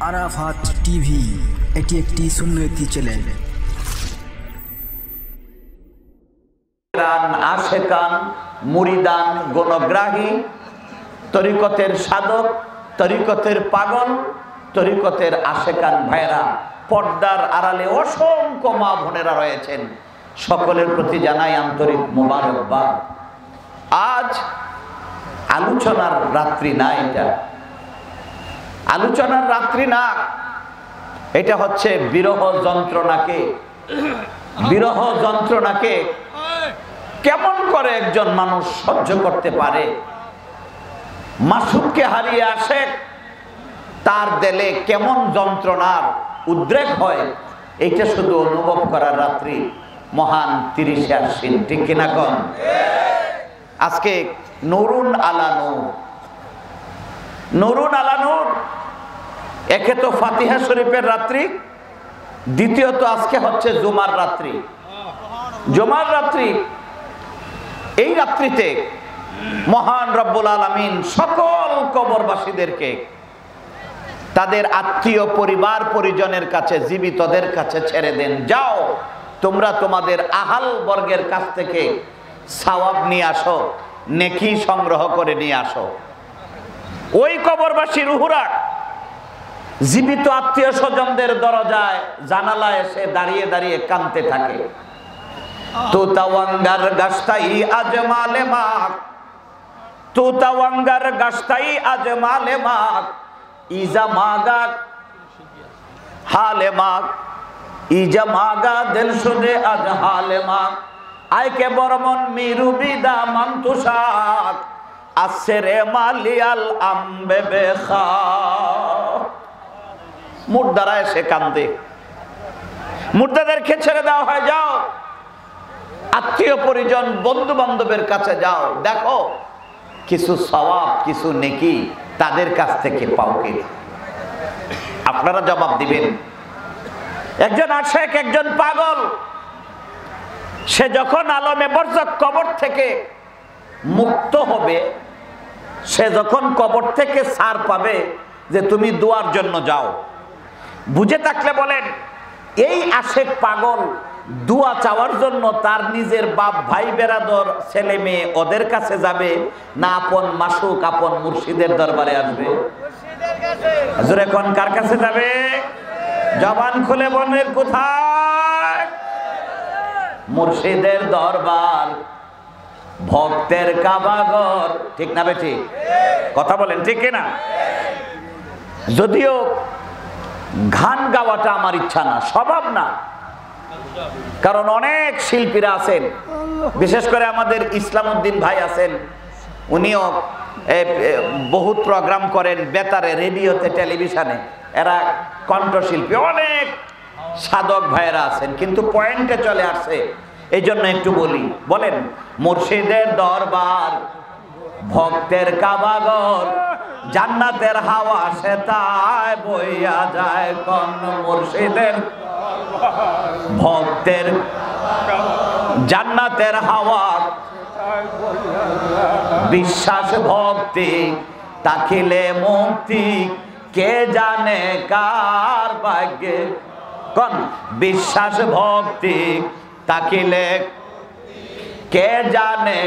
Arafat TV এটি একটি সুন্নতি চ্যানেল। আশেকান, মুরিদান, গণগ্রাহী, তরিকতের সাধক, তরিকতের পাগল, তরিকতের আশেকান ভাইরা, পর্দার আড়ালে অসংখ্য মা বোনেরা রয়েছেন, সকলের প্রতি জানাই আন্তরিক মোবারকবাদ। আজ আলোচনার রাত্রি না, এটা আলোচনার রাত্রি না, এটা হচ্ছে বিরহ যন্ত্রণাকে কেমন করে একজন মানুষ সহ্য করতে পারে। মাসুককে হারিয়ে আসে, তার দেলে কেমন যন্ত্রণার উদ্রেক হয়, এইটা শুধু অনুভব করার রাত্রি মহান 30 আশ্বিন, ঠিক কিনা কন? আজকে নুরুন আলা নূর, একে তো ফাতিহা শরীফের রাত্রি, দ্বিতীয়ত আজকে হচ্ছে জুমার রাত্রি। এই রাত্রিতে মহান রব্বুল আলামিন সকল কবরবাসীদেরকে তাদের আত্মীয় পরিবার পরিজনের কাছে, জীবিতদের কাছে ছেড়ে দেন। যাও তোমরা তোমাদের আহাল বর্গের কাছ থেকে সওয়াব নিয়ে আসো, নেকি সংগ্রহ করে নিয়ে আসো। ওই কবরবাসী রুহুরা জীবিত আত্মীয় স্বজনদের দরজায় জানালায় এসে দাঁড়িয়ে দাঁড়িয়ে কাঁদতে থাকে। তুতাওয়াঙ্গার গাছটাই আজমালে মাক, তুতাওয়াঙ্গার গাছটাই আজমালে মাক, ইজা মাগাক হালে মাক, ইজা মাগা দিল সুদে আজ হালে মাক, আইকে বরমন মিরু বিদা মন্তুষাক, আসরে মালিয়াল আম্বে বেখা। মুর্দারা এসে কান্দে, মুর্দাদেরকে ছেড়ে দেওয়া হয়। যাও আত্মীয় পরিজন বন্ধু বান্ধবের কাছে যাও, দেখো কিছু সওয়াব, কিছু নেকি তাদের কাছ থেকে পাও কিনা। আপনারা জবাব দিবেন। একজন আশেক, একজন পাগল, সে যখন আলমে বরজাখ কবর থেকে মুক্ত হবে, সে যখন কবর থেকে ছাড় পাবে যে তুমি দোয়ার জন্য যাও, বুঝে থাকলে বলেন এই আশেক পাগল দোয়া চাওয়ার জন্য তার নিজের বাপ ভাই বেরাদর ছেলে মেয়ে ওদের কাছে যাবে, না আপন মাসুক আপন মুর্শিদের দরবারে আসবে? হুজুর এখন কার কাছে যাবে? জবান খুলে বলেন কোথায়? মুর্শিদের দরবার, ভক্তের কাবাগর, ঠিক না বেঠি? কথা বলেন ঠিক কিনা? যদিও গান গাওয়াটা আমার ইচ্ছা না, স্বভাব না, কারণ অনেক শিল্পীরা আছেন, বিশেষ করে আমাদের ইসলামউদ্দিন ভাই আছেন, উনিও বহুত প্রোগ্রাম করেন বেতারে, রেডিওতে, টেলিভিশনে, এরা কণ্ঠশিল্পী, অনেক সাধক ভাইয়েরা আছেন, কিন্তু পয়েন্টে চলে আসছে, এই জন্য একটু বলি। বলেন মুর্শিদের দরবার, ভক্তের কাবাগর, জান্নাতের হাওয়া সে তাই বইয়া যায় কোন মুর্শিদের ভক্তের, জান্নাতের হাওয়া বিশ্বাস ভক্তি তাকিলে মুক্তি, কে জানে কার ভাগ্যে কোন বিশ্বাস ভক্তি তাকিলে কে জানে।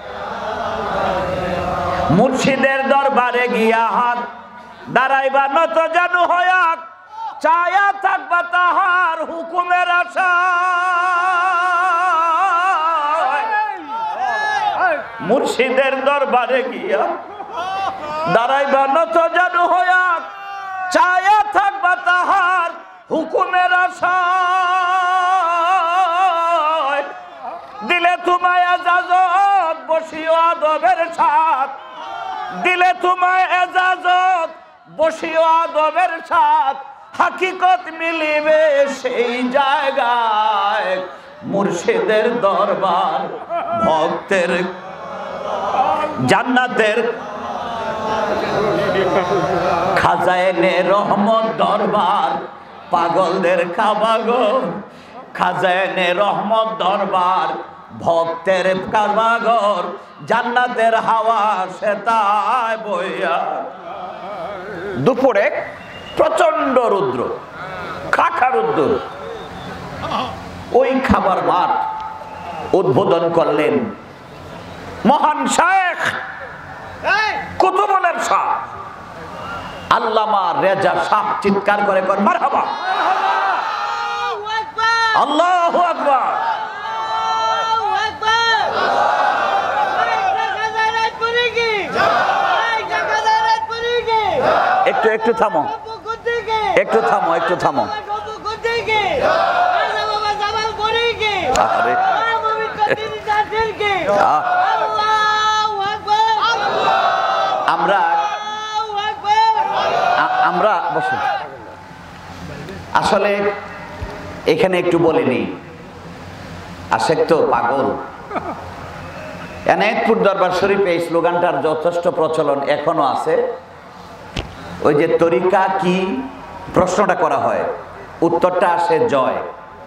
মুর্শিদের দরবারে গিয়া হাত দাঁড়াইবা নত জানু হয়াক, চায়া থাকবা তাহার হুকুমের আশা। মুর্শিদের দরবারে গিয়া দাঁড়াইবা নত জানু হয়াক, চায়া থাকবা তাহার হুকুমের আশা। দিলে তোমায় এজাজত বসিও আদবের সাথ, দিলে তোমায় এজাজত বসিও আদবের সাথ, হাকিকত মিলিবে সেই জায়গায়। মুর্শিদের দরবার, ভক্তের জান্নাতের খাজাইনে রহমত দরবার, পাগলদের কাবাগর, খাজাইনে রহমত দরবার, ভক্তের কাবাগর, জান্নাতের হাওয়া সে তাই বইয়া। দুপুরে প্রচন্ড রৌদ্র, খাখা রৌদ্র। ওই খাবার মাঠ উদ্বোধন করলেন মহান শায়েখ কুতুবুল ইরশাদ আল্লামা রেজা শাহ। চিৎকার করে কর মারহাবা, আল্লাহু আকবার। একটু একটু থামো, একটু থামো, একটু থামো। আমরা আমরা বসুন। আসলে এখানে একটু বলিনি, আশেক তো পাগল। এনায়েতপুর দরবার শরীফে এই স্লোগানটার যথেষ্ট প্রচলন এখনো আছে। ওই যে তরিকা কি প্রশ্নটা করা হয়, উত্তরটা আসে জয়।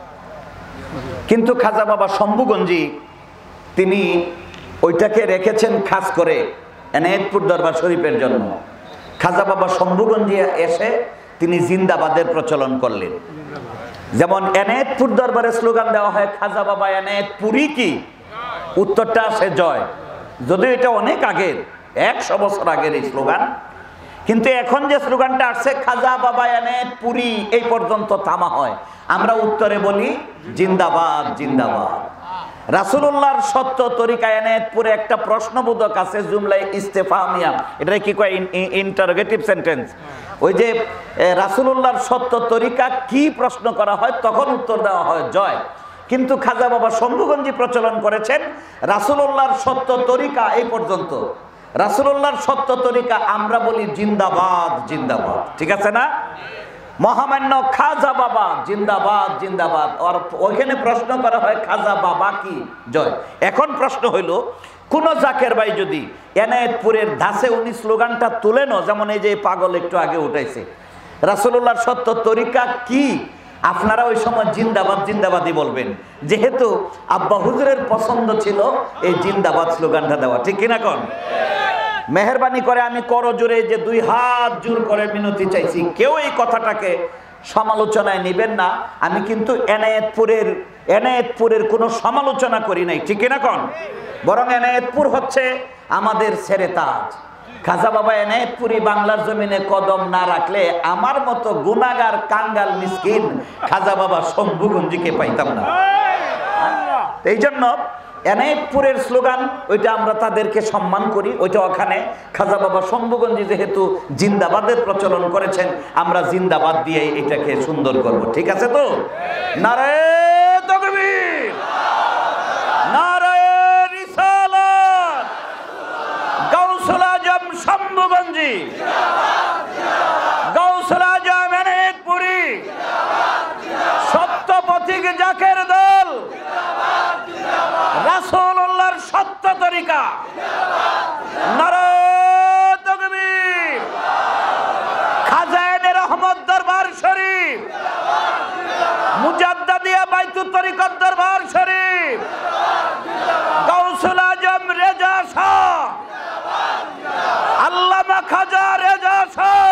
কিন্তু খাজা বাবা শম্ভুগঞ্জি তিনি ওইটাকে রেখেছেন খাস করে এনায়েতপুর দরবার শরীফের জন্য। খাজা বাবা শম্ভুগঞ্জি এসে তিনি জিন্দাবাদের প্রচলন করলেন। যেমন এনায়েতপুর দরবারে স্লোগান দেওয়া হয় খাজা বাবা এনায়েতপুরি কি, উত্তরটা আসে জয়। যদিও এটা অনেক আগের, 100 বছর আগের এই স্লোগান, কিন্তু এখন যে স্লোগানটা আসছে খাজা বাবা এনায়েতপুরি এই পর্যন্ত থামা হয়। আমরা উত্তরে বলি জিন্দাবাদ জিন্দাবাদ। রাসূলুল্লাহর সত্য তরিকা এনায়েতপুরে একটা প্রশ্নবোধক আছে, জুমলাই ইস্তেফামিয়া, এটা কি কয়, ইন্টারোগেটিভ সেন্টেন্স। ওই যে রাসূলুল্লাহর সত্য তরিকা কি প্রশ্ন করা হয় তখন উত্তর দেওয়া হয় জয়। কিন্তু খাজা বাবা শম্ভুগঞ্জি প্রচলন করেছেন রাসূলুল্লাহর সত্য তরিকা এই পর্যন্ত। রাসূলুল্লাহর সত্য তরিকা আমরা বলি জিন্দাবাদ জিন্দাবাদ, ঠিক আছে না? মহামান্য খাজা বাবা জিন্দাবাদ জিন্দাবাদ। আর ওইখানে প্রশ্ন করা হয় খাজা বাবা কি জয়। এখন প্রশ্ন হইল, কোন জাকের ভাই যদি এনায়েতপুরের ধাসে উনি স্লোগানটা তুলেন, যেমন এই যে পাগল একটু আগে উঠাইছে, রাসূলুল্লাহর সত্য তরিকা কি, আপনারা ওই সময় জিন্দাবাদ জিন্দাবাদই বলবেন, যেহেতু আব্বা হুজুরের পছন্দ ছিল এই জিন্দাবাদ স্লোগানটা দেওয়া, ঠিক কিনা কোন? মেহেরবানি করে আমি করজোরে যে 2 হাত জোর করে মিনতি চাইছি, কেউ এই কথাটাকে সমালোচনায় নেবেন না। আমি কিন্তু এনায়েতপুরের কোনো সমালোচনা করি নাই, ঠিক কিনা কোন? বরং এনায়েতপুর হচ্ছে আমাদের সেরে তাজ। খাজা বাবা এনায়েতপুরি বাংলার জমিনে কদম না রাখলে আমার মতো গুনাহগার কাঙ্গাল মিসকিন খাজা বাবা শম্ভুগঞ্জিকে পাইতাম না। এই জন্য এনায়েতপুরের স্লোগান ওইটা আমরা তাদেরকে সম্মান করি, ওইটা ওখানে খাজা বাবা শম্ভুগঞ্জি যেহেতু জিন্দাবাদের প্রচলন করেছেন, আমরা জিন্দাবাদ দিয়ে এটাকে সুন্দর করব, ঠিক আছে তো? নারায়ে তাকবীর, নারায়ে রিসালাত, গাউসুল আজম শম্ভুগঞ্জি, গাউসুল আজম এনায়েতপুরি, সত্য পথিক জাকের দল, রাসূলুল্লাহর সত্য তরিকা, নারায়ে তাকবীর, খাজায়ে রহমত দরবার শরীফ, মুজাদ্দাদিয়া বাইতুত তরিকত দরবার শরীফ, গাউসুল আজম রেজা শাহ, আল্লামা খাজা রেজা শাহ,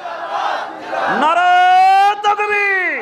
নারায়ে তাকবীর।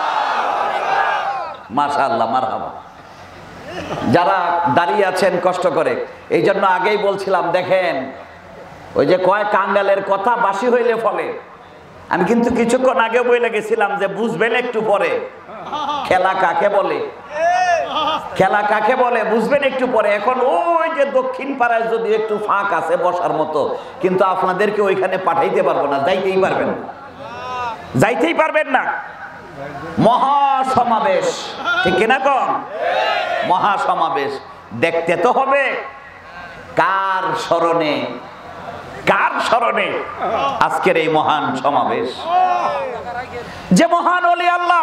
মাশাআল্লাহ, মারহাবা। যারা দাঁড়িয়ে আছেন কষ্ট করে, এই জন্য আগেই বলছিলাম, দেখেন ওই যে কয় কাঙ্গালের কথা বাসি হইলে ফলে, আমি কিন্তু কিছুক্ষণ আগে বলে গেছিলাম যে বুঝবেন একটু পরে খেলা কাকে বলে, খেলা কাকে বলে বুঝবেন একটু পরে। এখন ওই যে দক্ষিণ পাড়ায় যদি একটু ফাঁক আছে বসার মতো, কিন্তু আপনাদেরকে ওইখানে পাঠাইতে পারবো না, যাইতেই পারবেন না, যাইতেই পারবেন না। মহাসমাবেশ, ঠিক কিনা কম? মহাসমাবেশ দেখতে তো হবে। কার স্মরণে, কার স্মরণে আজকের এই মহান সমাবেশ? যে মহান ওলি আল্লাহ,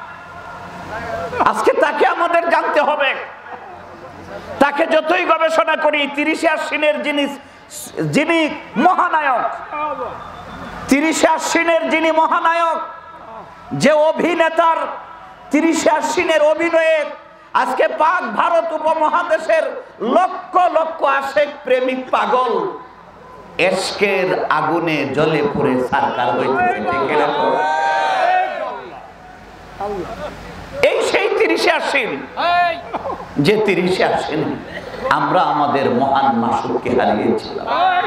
আজকে তাকে আমাদের জানতে হবে। তাকে যতই গবেষণা করি, 30 আশ্বিনের যিনি মহানায়ক, 30 আশ্বিনের যিনি মহানায়ক, যে অভিনেতার 30 আশ্বিনের অভিনয়ে আজকে পাক ভারত উপমহাদেশের লক্ষ লক্ষ আশেক প্রেমিক পাগল এশকের আগুনে জ্বলে পুড়ে সারকার হইতেছে, ঠিক এরকম। এই সেই 30 আশ্বিন, যে 30 আশ্বিন আমরা আমাদের মহান মাসুদকে হারিয়েছিলাম।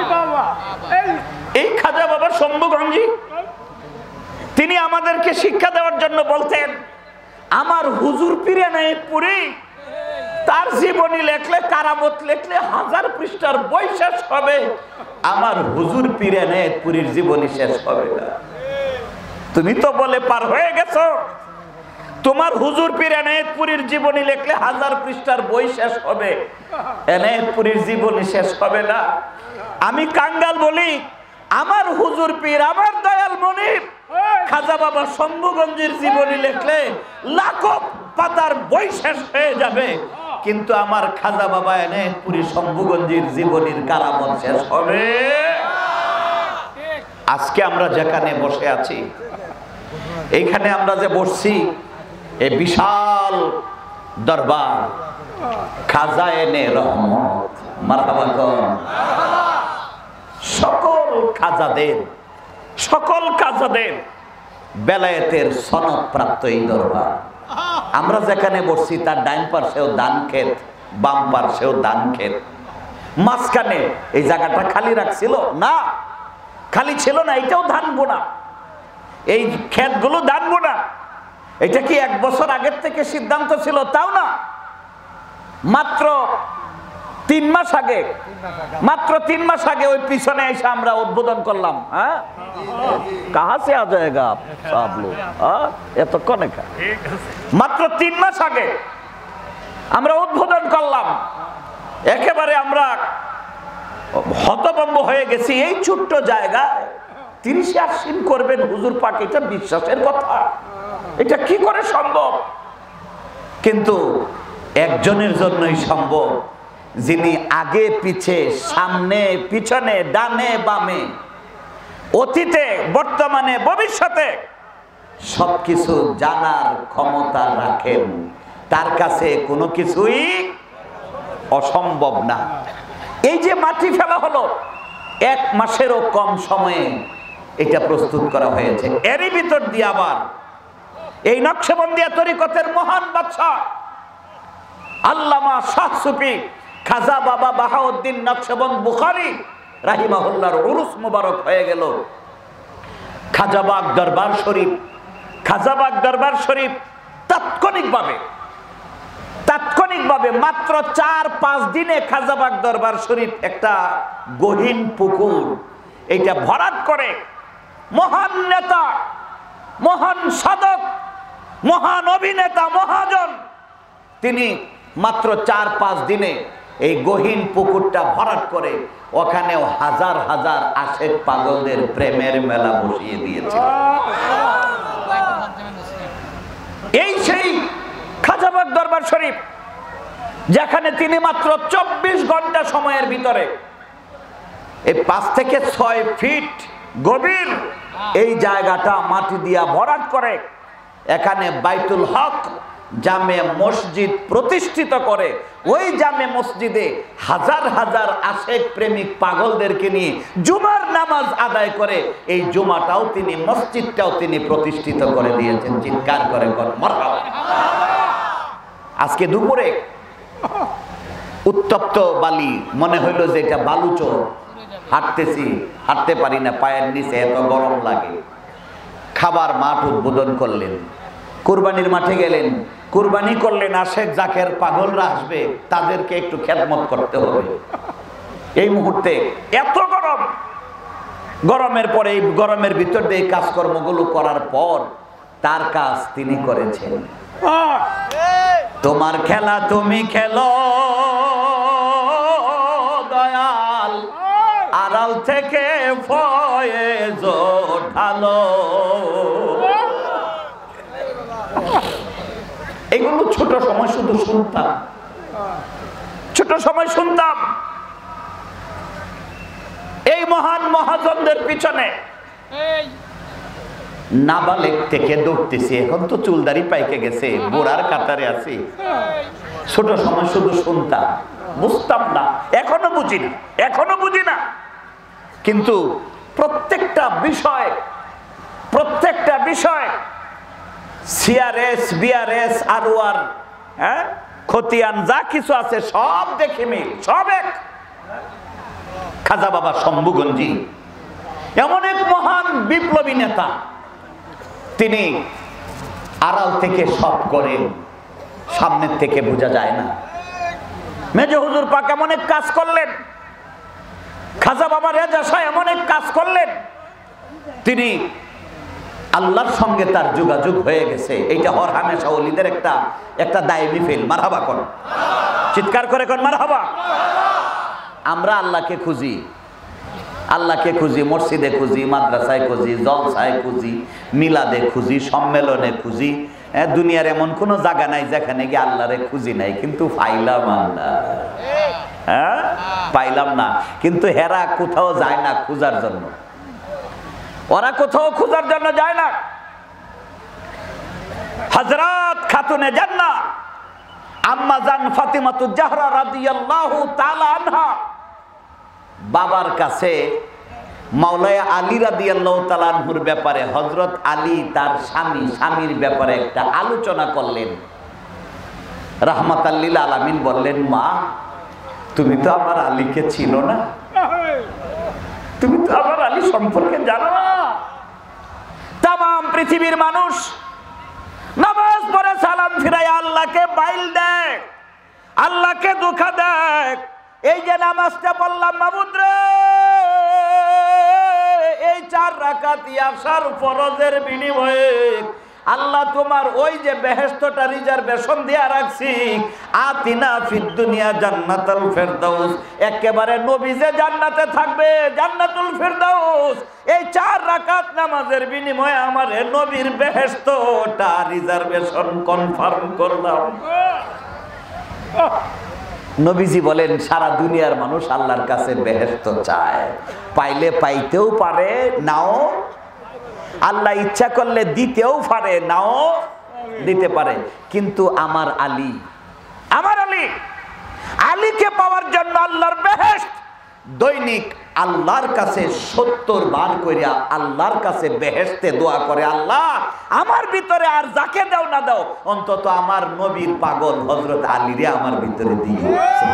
এই খাজা বাবা শম্ভুগঞ্জি তিনি আমাদেরকে শিক্ষা দেওয়ার জন্য বলতেন, আমার হুজুর পীর এনায়েতপুরী তার জীবনী লেখলে, কারামত লেখলে 1000 পৃষ্ঠার বই শেষ হবে, আমার হুজুর পীর এনায়েতপুরীর জীবনী শেষ হবে না। তুমি তো বলে পার হয়ে গেছো, তোমার হুজুর পীর এনায়েতপুরীর জীবনী লেখলে 1000 পৃষ্ঠার বই শেষ হবে, এনায়েতপুরীর জীবনী শেষ হবে না। আমি কাঙ্গাল বলি, আমার হুজুর পীর, আমার দয়াল মনির খাজা বাবা শম্ভুগঞ্জের জীবনী লেখলে লাখো পাতার বই শেষ হয়ে যাবে, কিন্তু আমার খাজা বাবা এনায়েতপুরী শম্ভুগঞ্জের জীবনীর কারামত শেষ হবে। আজকে আমরা যেখানে বসে আছি, এইখানে আমরা যে বসছি, এই বিশাল দরবার খাজায়েনে রহমত, মারহাবা কোন, সকল খাজাদের বেলায়েতের সনদ প্রাপ্ত এই দরবার। আমরা যেখানে বসছি তার ডাইন পার্শ্বেও দান ক্ষেত, বাম পার্শ্বেও দান ক্ষেত, মাঝখানে এই জায়গাটা খালি রাখছিল না, খালি ছিল না, এটাও ধান বোনা, এই ক্ষেতগুলো ধান বোনা। এটা কি 1 বছর আগের থেকে সিদ্ধান্ত ছিল? তাও না, মাত্র 3 মাস আগে, মাত্র 3 মাস আগে ওই পিছনে এসে আমরা উদ্বোধন করলাম। হ্যাঁ, কাহা সে আ যায়গা সব লোক, এতক্ষণে মাত্র 3 মাস আগে আমরা উদ্বোধন করলাম। একেবারে আমরা হতভম্ব হয়ে গেছি, এই ছোট্ট জায়গায় 30 আশ্বিন করবেন হুজুর পাক, এটা বিশ্বাসের কথা, এটা কি করে সম্ভব? কিন্তু একজনের জন্যই সম্ভব, যিনি আগে পিছে, সামনে পিছনে, ডানে বামে, অতীতে বর্তমানে ভবিষ্যতে সবকিছু জানার ক্ষমতা রাখেন। তার কাছে কোনো কিছুই অসম্ভব না। এই যে মাটি ফেলা হলো, 1 মাসেরও কম সময়ে এটা প্রস্তুত করা হয়েছে। এরই ভিতর দিয়ে আবার এই নকশবন্দিয়া তরিকতের মহান বাদশা আল্লামা শাহ সুফি খাজা বাবা বাহাউদ্দিন নকশবন্দ বুখারী রাহিমাহুল্লাহর উরুস মুবারক হয়ে গেল। খাজাবাগ দরবার শরীফ, খাজাবাগ দরবার শরীফ তাৎক্ষণিকভাবে মাত্র 4-5 দিনে খাজাবাগ দরবার শরীফ একটা গহীন পুকুর, এইটা ভরাট করে মহান নেতা, মহান সাধক, মহান অভিনেতা, মহাজন, তিনি মাত্র 4-5 দিনে এই গহীন পুকুরটা ভরাট করে ওখানেও হাজার হাজার আশেক পাগলদের প্রেমের মেলা বসিয়ে দিয়েছে। এই সেই খাজাবাগ দরবার শরীফ, যেখানে তিনি মাত্র 24 ঘন্টা সময়ের ভিতরে এই 5 থেকে 6 ফিট গভীর এই জায়গাটা মাটি দিয়া ভরাট করে এখানে বাইতুল হক জামে মসজিদ প্রতিষ্ঠিত করে। ওই জামে মসজিদে হাজার হাজার আশেক প্রেমিক পাগলদেরকে নিয়ে জুমার নামাজ আদায় করে। এই জুমাটাও তিনি, মসজিদটাও তিনি প্রতিষ্ঠিত করে দিয়েছেন। চিৎকার করে মারহাবা। আজকে দুপুরে উত্তপ্ত বালি, মনে হইল যে এটা বালুচর, হাঁটতেছি, হাঁটতে পারি না, পায়ের নিচে এত গরম লাগে। খাবার মাঠ উদ্বোধন করলেন, কুরবানির মাঠে গেলেন, কুরবানি করলেন, আশেক জাকের পাগলরা আসবে, তাদেরকে একটু খেদমত করতে হবে। এই মুহূর্তে এত গরম, গরমের পরে এই গরমের ভিতর দিয়ে কাজকর্মগুলো করার পর তার কাজ তিনি করেছেন। তোমার খেলা তুমি খেলো দয়াল, আড়াল থেকে ফয়েজ ঢালো। এগুলো ছোট সময় শুধু শুনতাম, ছোট সময় শুনতাম। এই মহান মহাজনদের পিছনে নাবালেগ থেকে দৌড়তেছি, এখন তো চুলদারি পাইকে গেছে, বুড়ার কাতারে আছি। ছোট সময় শুধু শুনতাম, বুঝতাম না, এখনো বুঝি না, এখনো বুঝি না। কিন্তু প্রত্যেকটা বিষয় সিআরএস বিআরএস আরওয়ার খতিয়ান যা কিছু আছে সব দেখে মিল, সব এক। খাজা বাবা শম্ভুগঞ্জি এমন এক মহান বিপ্লবী নেতা, তিনি আড়াল থেকে সব করেন, সামনের থেকে বোঝা যায় না। মেজো হুজুর পাক এমন এক কাজ করলেন, খাজা বাবা রেজা শাহ এমন এক কাজ করলেন, তিনি আল্লাহর সঙ্গে তার যোগাযোগ হয়ে গেছে। এইটা হর হামেশা ওলিদের একটা দায়বি ফেল। মারহাবা কোন, চিৎকার করে কোন মারহাবা। আমরা আল্লাহকে খুঁজি, মসজিদে খুঁজি, মাদ্রাসায় খুঁজি, জলসায় খুঁজি, মিলাদে খুঁজি, সম্মেলনে খুঁজি। দুনিয়ার এমন কোন জায়গা নাই যেখানে গিয়ে আল্লাহরে খুঁজি নাই, কিন্তু পাইলাম না। কিন্তু হেরা কোথাও যায় না খুঁজার জন্য, ওরা কোথাও খোঁজার জন্য যায় না। হযরত খাতুনে জান্নাত আম্মা জান ফাতিমাতুজ জাহরা রাদিয়াল্লাহু তাআলা আনহা বাবার কাছে মাওলানা আলী রাদিয়াল্লাহু তাআলা আনহুর ব্যাপারে, হযরত আলী তার স্বামীর ব্যাপারে একটা আলোচনা করলেন। রাহমাতাল লিল আলামিন বললেন, মা তুমি তো আমার আলীকে চিনো না, তুমি তো আমার আলী সম্পর্কে জানো না। তামাম পৃথিবীর মানুষ নামাজ পড়ে সালাম ফিরায় আল্লাহকে বাইল দেয়, আল্লাহকে ধোঁকা দেয়। এই যে নামাজটা পড়লাম মাবুদ রে, এই 4 রাকাত ইয়াশার ফরজের বিনিময়ে আল্লাহ তোমার ওই যে বেহেশতটা রিজার্ভেশন দিয়া রাখছি, আতিনা ফিদ দুনিয়া জান্নাতুল ফেরদাউস, একেবারে নবী যে জান্নাতে থাকবে, জান্নাতুল ফেরদাউস, এই 4 রাকাত নামাজের বিনিময়ে আমার নবীর বেহেশতটা রিজার্ভেশন কনফার্ম করলাম। নবীজি বলেন, সারা দুনিয়ার মানুষ আল্লাহর কাছে বেহেশত চায়, পাইলে পাইতেও পারে, নাও আল্লাহ ইচ্ছা করলে দিতেও পারে, নাও দিতে পারে। কিন্তু আমার আলীকে পাওয়ার জন্য আল্লাহর বেহেশত দৈনিক আল্লাহর কাছে 70 বার কইরা আল্লাহর কাছে বেহেশতে দোয়া করে, আল্লাহ আমার ভিতরে আর যাকে দাও না দাও, অন্তত আমার নবীর পাগল হযরত আলীরে আমার ভিতরে দিও।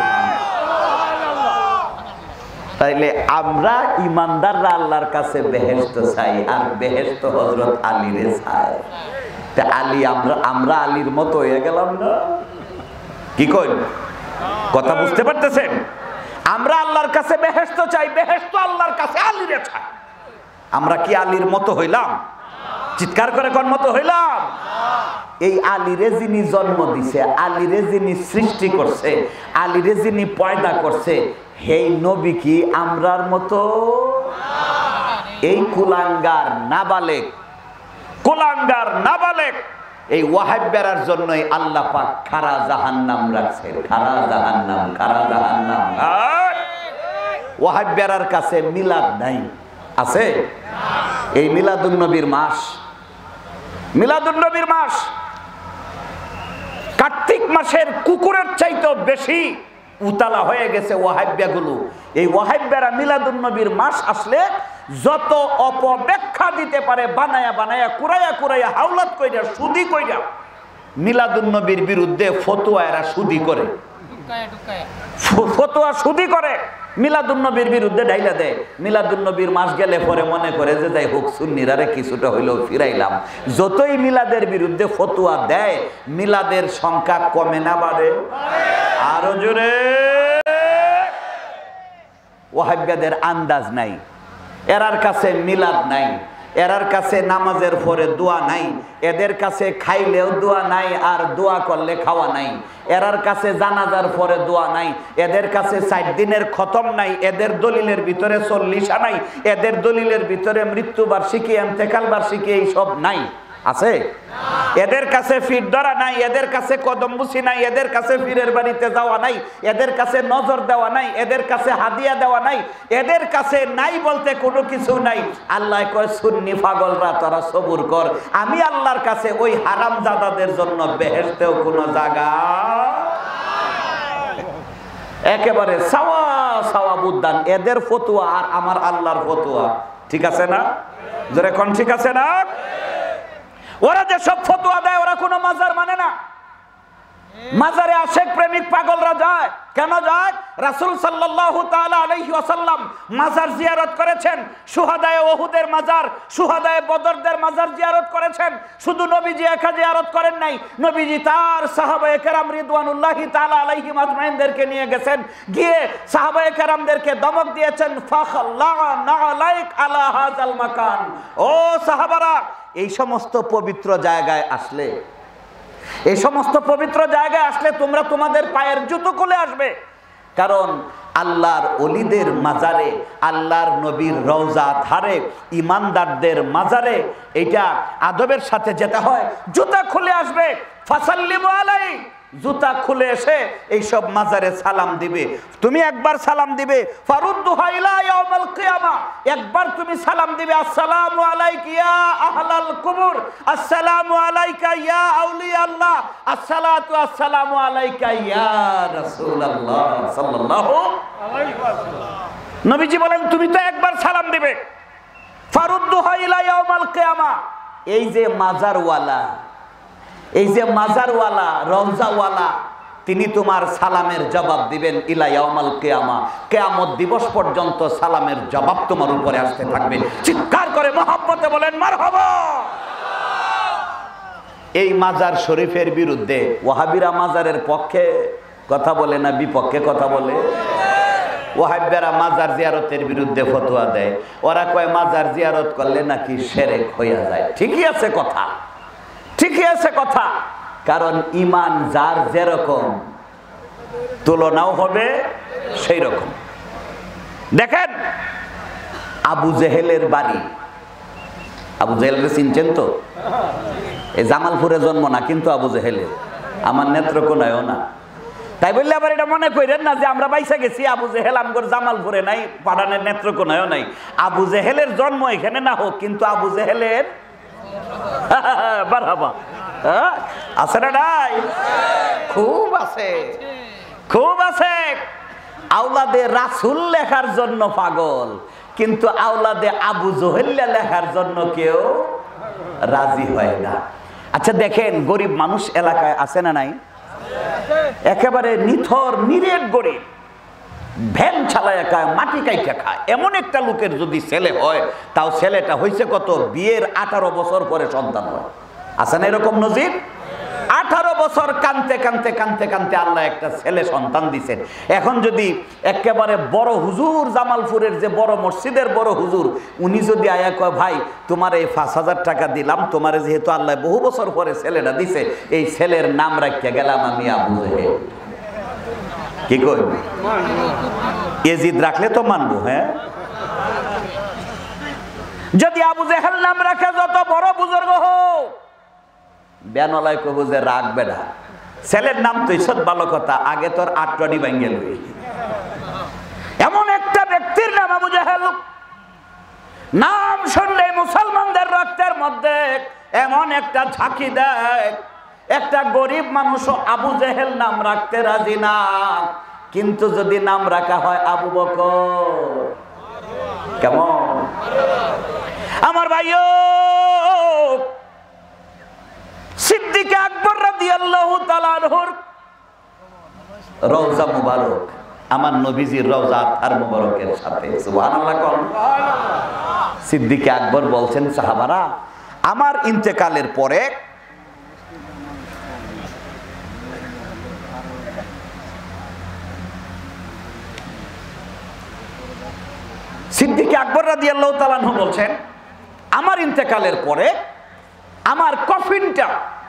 তাইলে আমরা ইমানদাররা আল্লাহর কাছে বেহেশত চাই, আর বেহেশত হযরত আলীরে চাই। তা আলী আমরা আলীর মতো হয়ে গেলাম না? কি কই, কথা বুঝতে পারতেছেন? আমরা আল্লাহর কাছে বেহেশত চাই, বেহেশত আল্লাহর কাছে আলীরে চাই। আমরা কি আলীর মতো হইলাম? চিৎকার করে কোন মতো হইলাম? এই আলীরে যিনি জন্ম দিছে, আলীরে যিনি সৃষ্টি করছে, আলীরে যিনি পয়দা করছে, এই নবী কি আমরার মতো? এই কুলাঙ্গার নাবালেক এই ওয়াহাবিয়ার জন্যই আল্লাহ পাক খারা জাহান্নাম রাখছেন। খারা জাহান্নাম। ওয়াহাবিয়ার কাছে মিলাদ নাই, আছে? এই মিলাদুন নবীর মাস কার্তিক মাসের কুকুরের চাইতেও বেশি উতালা হয়ে গেছে ওয়াহাবিয়াগুলো। এই ওয়াহাবিয়ারা মিলাদুন নবীর মাস আসলে যত অপব্যাখ্যা দিতে পারে বানায়া কুরাইয়া হাওলাত কইরা সুদি কইরা মিলাদুন নবীর বিরুদ্ধে ফতোয়া এরা সুদি করে, মিলাদুন নবীর বিরুদ্ধে ঢাইলা দেয়। মিলাদুন নবীর মাস গেলে পরে মনে করে যে যাই হোক সুন্নিরারে কিছুটা হইলেও ফিরাইলাম। যতই মিলাদের বিরুদ্ধে ফতোয়া দেয়, মিলাদের সংখ্যা কমে না বাড়ে? আরো জোরে। ওয়াহাবিয়াদের আন্দাজ নাই, এরার কাছে মিলাদ নাই, এরার কাছে নামাজের পরে দোয়া নাই, এদের কাছে খাইলেও দোয়া নাই, আর দোয়া করলে খাওয়া নাই। এরার কাছে জানাজার পরে দোয়া নাই, এদের কাছে 4 দিনের খতম নাই, এদের দলিলের ভিতরে 40 নাই, এদের দলিলের ভিতরে মৃত্যুবার্ষিকী, ইন্তেকাল বার্ষিকী এইসব নাই, আছে? এদের কাছে ফির ধরা নাই, এদের কাছে কদম বুসি নাই, এদের কাছে পীরের বাড়িতে যাওয়া নাই, এদের কাছে নজর দেওয়া নাই, এদের কাছে হাদিয়া দেওয়া নাই, এদের কাছে নাই বলতে কোনো কিছু নাই। আল্লাহ কয়, সুন্নি পাগলরা তোরা সবুর কর, আমি আল্লাহর কাছে ওই হারামজাদাদের জন্য বেহেশতেও কোনো জায়গা, একেবারে সাওয়া সাওয়াবুদ্দান, এদের ফতোয়া আর আমার আল্লাহর ফতোয়া ঠিক আছে না? জোরে কোন ঠিক আছে না? ওরা যে সব ফতোয়া দেয় ওরা কোনো মাজার মানে না। মাজারে আশেক প্রেমিক পাগলরা যায়। কেন যায়? রাসূল সাল্লাল্লাহু তাআলা আলাইহি ওয়াসাল্লাম মাজার জিয়ারত করেছেন, শুহাদায়ে উহুদের মাজার, শুহাদায়ে বদরদের মাজার জিয়ারত করেছেন। শুধু নবীজি একা জিয়ারত করেন নাই, নবীজি তার সাহাবায়ে কেরাম রিদওয়ানুল্লাহি তাআলা আলাইহিম আজমাইনদেরকে নিয়ে গেছেন, গিয়ে সাহাবায়ে কেরামদেরকে ধমক দিয়েছেন, ফাখাল্লানা আলাইক আলা হাযাল মাকান। ও সাহাবারা, এই সমস্ত পবিত্র জায়গায় আসলে, এই সমস্ত পবিত্র জায়গায় আসলে তোমরা তোমাদের পায়ের জুতো খুলে আসবে। কারণ আল্লাহর ওলিদের মাজারে, আল্লাহর নবীর রওজা ধারে, ইমানদারদের মাজারে এটা আদবের সাথে যেতে হয়, জুতা খুলে আসবে। ফাসাল্লিমু আলাই, জুতা খুলে এসে এইসব মাজারে সালাম দিবে। তুমি একবার সালাম দিবে, ফারুদ্দুহা ইলা ইয়াউমিল কিয়ামা, একবার তুমি সালাম দিবে, আসসালামু আলাইকা ইয়া আহলাল কুবুর, আসসালামু আলাইকা ইয়া আউলিয়া আল্লাহ, আসসালাতু আসসালামু আলাইকা ইয়া রাসূলুল্লাহ সাল্লাল্লাহু আলাইহি ওয়াসাল্লাম। নবীজি বলেন তুমি তো একবার সালাম দিবে। ফারুদ্দুহা ইলা ইয়াউমিল কিয়ামা, এই যে মাজারওয়ালা, এই যে মাজারওয়ালা, রওজাওয়ালা, তিনি তোমার সালামের জবাব দিবেন ইলা ইয়াউমাল কিয়ামা, কিয়ামত দিবস পর্যন্ত সালামের জবাব তোমার উপরে আসতে থাকবে। চিৎকার করে মহব্বতে বলেন মারহাবা। এই মাজার শরীফের বিরুদ্ধে ওয়াহাবিরা মাজারের পক্ষে কথা বলে না বিপক্ষে কথা বলে? ওয়াহাবিরা মাজার জিয়ারতের বিরুদ্ধে ফতোয়া দেয়। ওরা কয় মাজার জিয়ারত করলে নাকি শিরক হয়ে যায়। ঠিকই আছে কথা, ঠিকই আছে কথা। কারণ ঈমান যার যেরকম তুলনাও হবে সেই রকম। দেখেন আবু জেহেলের বাড়ি, আবু জেহেলকে চিনছেন তো? এই জামালপুরে জন্ম না কিন্তু আবু জেহেলের, আমার নেত্রকোনায়ও না। তাই বললে আবার এটা মনে করেন না যে আমরা বাইসা গেছি, আবু জেহেল আমগর জামালপুরে নাই, পাঠানের নেত্রকোনায়ও নাই। আবু জেহেলের জন্ম এখানে না হোক, কিন্তু আবু জেহেলের বারহাবা আছে না নাই? খুব আছে, খুব আছে। আওলাদে রাসূল লেখার জন্য পাগল, কিন্তু আওলাদে আবু জেহেল লেখার জন্য কেউ রাজি হয় না। আচ্ছা দেখেন, গরিব মানুষ এলাকায় আছে না নাই? একেবারে নিথর নিরেট গরিব, ভ্যান চালায় খায়, মাটি কাইটা খায়, এমন একটা লোকের যদি ছেলে হয়, তাও ছেলেটা হয়েছে কত, বিয়ের 18 বছর পরে সন্তান হয়। আছে না এরকম নজির? 18 বছর কানতে কানতে কানতে কানতে আল্লাহ একটা ছেলে সন্তান দিছেন। এখন যদি একেবারে বড় হুজুর, জামালপুরের যে বড় মসজিদের বড় হুজুর, উনি যদি আয়া কয় ভাই তোমার এই 5000 টাকা দিলাম, তোমার যেহেতু আল্লাহ বহু বছর পরে ছেলেটা দিছে, এই ছেলের নাম রাখিয়া গেলাম আমি আবু জেহেল, কি কই? এজিদ রাখলে তো মানবো। হ্যাঁ, যদি আবু জেহেল নাম রাখে যত বড় বুজুর্গ হোক, বেনলাই কব যে রাখবে না, ছেলের নাম তো ইসত ভালো কথা, আগে তোর আটটি ভাঙ্গে লই। এমন একটা ব্যক্তির নাম আবু জেহেল, নাম শুনলে মুসলমানদের রক্তের মধ্যে এমন একটা ঝাঁকি দেয়। একটা গরিব মানুষও আবু জেহেল নাম রাখতে রাজি না, কিন্তু যদি নাম রাখা হয় আবু বকর, কেমন? আমার ভাইও, সিদ্দিক আকবর রাদিয়াল্লাহু তাআলা আনহুর রওজা মুবারক আমার নবীজির রওজা আর মুবারকের সাথে, সুবহানাল্লাহ কোন। সিদ্দিক আকবর বলছেন, সাহাবারা আমার ইন্তেকালের পরে সিদ্দিক আকবর রাদিয়াল্লাহু তাআলা আনহু বলছেন, আমার ইন্তেকালের পরে আমার কফিনটা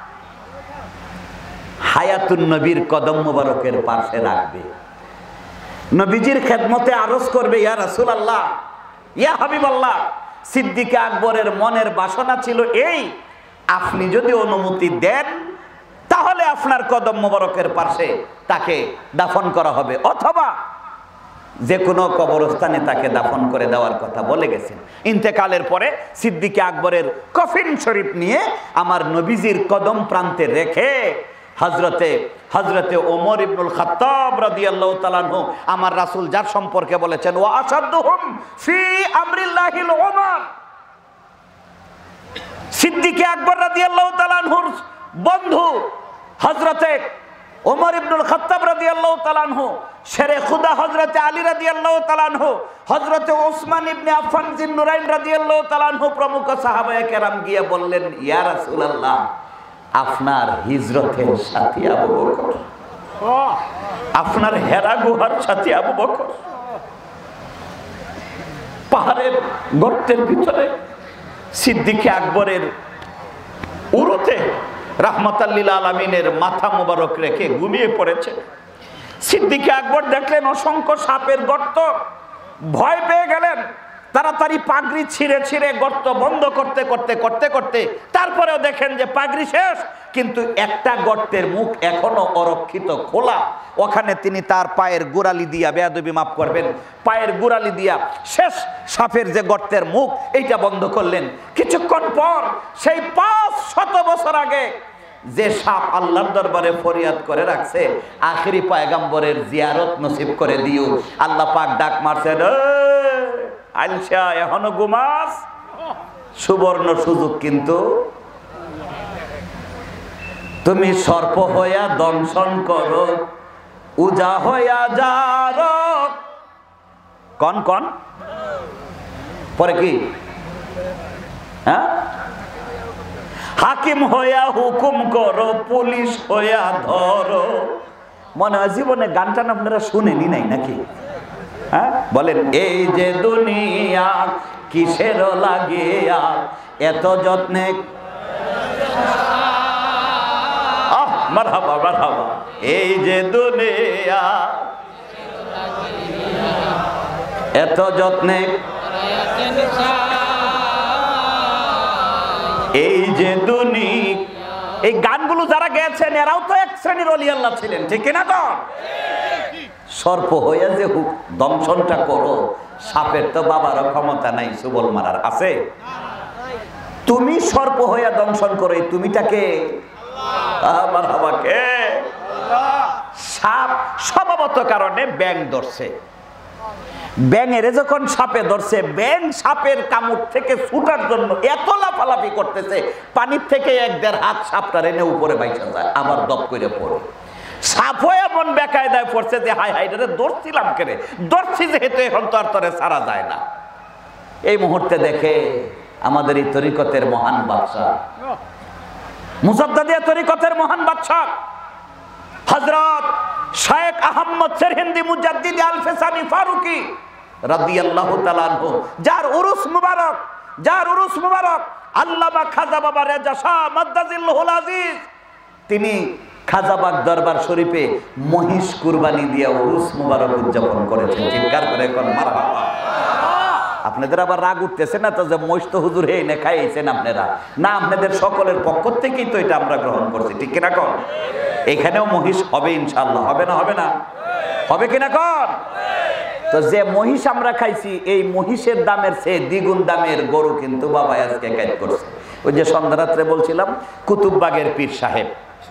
হায়াতুন নবীর কদম মুবারকের পাশে রাখবে, নবীজির খেদমতে আরজ করবে, ইয়া রাসূলুল্লাহ, ইয়া হাবিবাল্লাহ। সিদ্দিক আকবরের মনের বাসনা ছিল এই, আপনি যদি অনুমতি দেন তাহলে আপনার কদম মুবারকের পাশে তাকে দাফন করা হবে, অথবা যে কোনো কবরস্থানে তাকে দাফন করে দেওয়ার কথা বলে গেছেন। ইন্তেকালের পরে সিদ্দিক আকবরের কফিন শরীফ নিয়ে আমার নবীজির কদম প্রান্তে রেখে হযরতে ওমর ইবনুল খাত্তাব রাদিয়াল্লাহু তাআলা আনহু আমার রাসূল যার সম্পর্কে বলেছেন ওয়া আসাদুহুম ফি আমরিল্লাহিল উমর, সিদ্দিক আকবর রাদিয়াল্লাহু তাআলা আনহুর বন্ধু হযরতে ওমর ইবনুল খাত্তাব রাদিয়াল্লাহু তাআলা আনহু, শেরে খুদা হযরতে আলী রাদিয়াল্লাহু তাআলা আনহু, হযরতে ওসমান ইবনে আফফান যিন্নুরাইন রাদিয়াল্লাহু তাআলা আনহু প্রমুখ সাহাবায়ে কেরাম গিয়ে বললেন, ইয়া রাসূলুল্লাহ, আপনার হিজরতের সাথী আবু বকর, আপনার হেরা গুহার সাথী আবু বকর পাহাড়ের গর্তের ভিতরে সিদ্দিক আকবরের উরুতে রাহমাতাল লিল আলামিনের মাথা মোবারক রেখে ঘুমিয়ে পড়েছে। সিদ্দিক আকবর দেখলেন অসংখ্য সাপের গর্ত, ভয় পেয়ে গেলেন। তাড়াতাড়ি পাগড়ি ছিঁড়ে ছিঁড়ে গর্ত বন্ধ করতে করতে করতে করতে তারপরেও দেখেন যে পাগড়ি শেষ, কিন্তু একটা গর্তের মুখ এখনো অরক্ষিত খোলা। ওখানে তিনি তার পায়ের গোড়ালি দিয়া, বেয়াদবি মাফ করবেন, পায়ের গোড়ালি দিয়া শেষ সাপের যে গর্তের মুখ এইটা বন্ধ করলেন। কিছুক্ষণ পর সেই 500 বছর আগে যে সাপ আল্লাহর দরবারে ফরিয়াদ করে রাখছে, আখেরি পয়গম্বরের জিয়ারত নসিব করে দিও, আল্লাহ পাক ডাক মারছেন, আলসা এখনো ঘুমাস, সুবর্ণ সুযোগ কিন্তু তুমি সর্প হইয়া দংশন করো, উজা হইয়া যার কন কন পরে কি, হ্যাঁ, হাকিম হইয়া হুকুম করো, পুলিশ হইয়া ধরো। মনে হয় জীবনে গানটা আপনারা শুনেনি নাই নাকি? হ্যাঁ, বলেন, এই যে দুনিয়া কিসের লাগিয়া এত যত্নে, মারহাবা মারহাবা, এই যে দুনিয়া এত যত্নে, এই যে দুনিয়া, এই গানগুলো যারা গেয়েছেন এরাও তো এক শ্রেণীর ওলি আল্লাহ ছিলেন, ঠিক না? তো সর্প হইয়া যে দংশনটা করো, সাপের তো বাবারও ক্ষমতা নাই সুবল মারার, আছে? তুমি সর্প হইয়া দংশন করো, তুমিটাকে আমার হাওয়াকে সাপ স্বভাবত কারণে ব্যাং ধরছে, ব্যাঙের যখন সাপে ধরছে, ব্যাং সাপের কামড় থেকে ছুটার জন্য এত লাফালাফি করতেছে, পানির থেকে 1-1.5 হাত সাপটার এনে উপরে বাইসা যায়, আবার দপ করে পড়ে। সাপও এমন বেকায়দায় পড়ছে যে হাই হাই রে ধরছিলাম কেনে, ধরছি যেহেতু এখন তো আর তরে ছাড়া যায় না। এই মুহূর্তে দেখে আমাদের এই তরিকতের মহান বাদশা, মুজাদ্দিদিয়া তরিকতের মহান বাদশা হযরত শেখ আহমদ সেরহিন্দি মুজাদ্দিদ আল-ফিসানি ফারুকি রাদিয়াল্লাহু তাআলা আনহু, যার উরুস মুবারক আল্লামা খাজা বাবা রেজা শাহ মাদ্দাজিল্লাহুল আজিজ, তিনি খাজাবাগ দরবার শরীফে মহিষ কুরবানি দিয়ে উরুস মুবারক উদযাপন করেছেন। চিৎকার করে কোন মারহাবা। আপনাদের আবার রাগ উঠতেছে না তো যে মহিষ তো হুজুর হে এনে খাইয়েছেন আপনারা? না, আপনাদের সকলের পক্ষ থেকেই তো এটা আমরা গ্রহণ করছি, ঠিক কিনা কন? এখানেও মহিষ হবে ইনশাআল্লাহ, হবে না? হবে না? হবে কিনা কন? তো যে মহিষ আমরা খাইছি, এই মহিষের দামের চেয়ে দ্বিগুণ দামের গরু কিন্তু বাবা আজকে কাজ করছে। ওই যে সন্ধ্যা রাত্রে বলছিলাম, কুতুববাগের পীর সাহেব,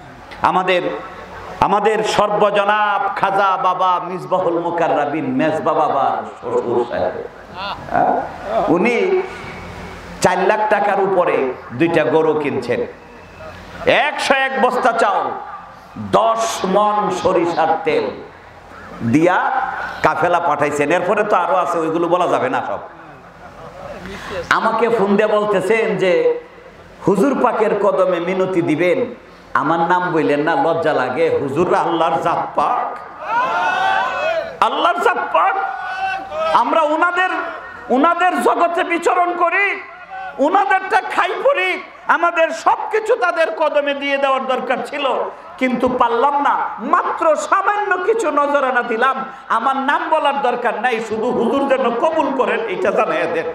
আমাদের সর্বজনাব খাজা বাবা মিসবাহুল মুকাররাবিন মেজবা বাবার শ্বশুর সাহেব, উনি 4 লাখ টাকার উপরে 2টা গরু কিনছেন, 101 বস্তা চাউল, 10 মণ সরিষার তেল দিয়া কাফেলা পাঠাইছেন। এরপরে তো আরো আছে, ওইগুলো বলা যাবে না সব। আমাকে ফোন দিয়ে বলতেছেন যে হুজুর পাকের কদমে মিনতি দিবেন, আমার নাম বললেন না, লজ্জা লাগে। হুজুর আল্লাহর জাত পাক, আল্লাহর জাত পাক, আমরা উনাদের জগতে বিচরণ করি, উনাদেরটা খাই পড়ি, আমাদের সবকিছু তাদের কদমে দিয়ে দেওয়ার দরকার ছিল, কিন্তু পারলাম না। মাত্র সামান্য কিছু নজরানা দিলাম, আমার নাম বলার দরকার নাই, শুধু হুজুর যেন কবুল করেন এটা জানাই দেন।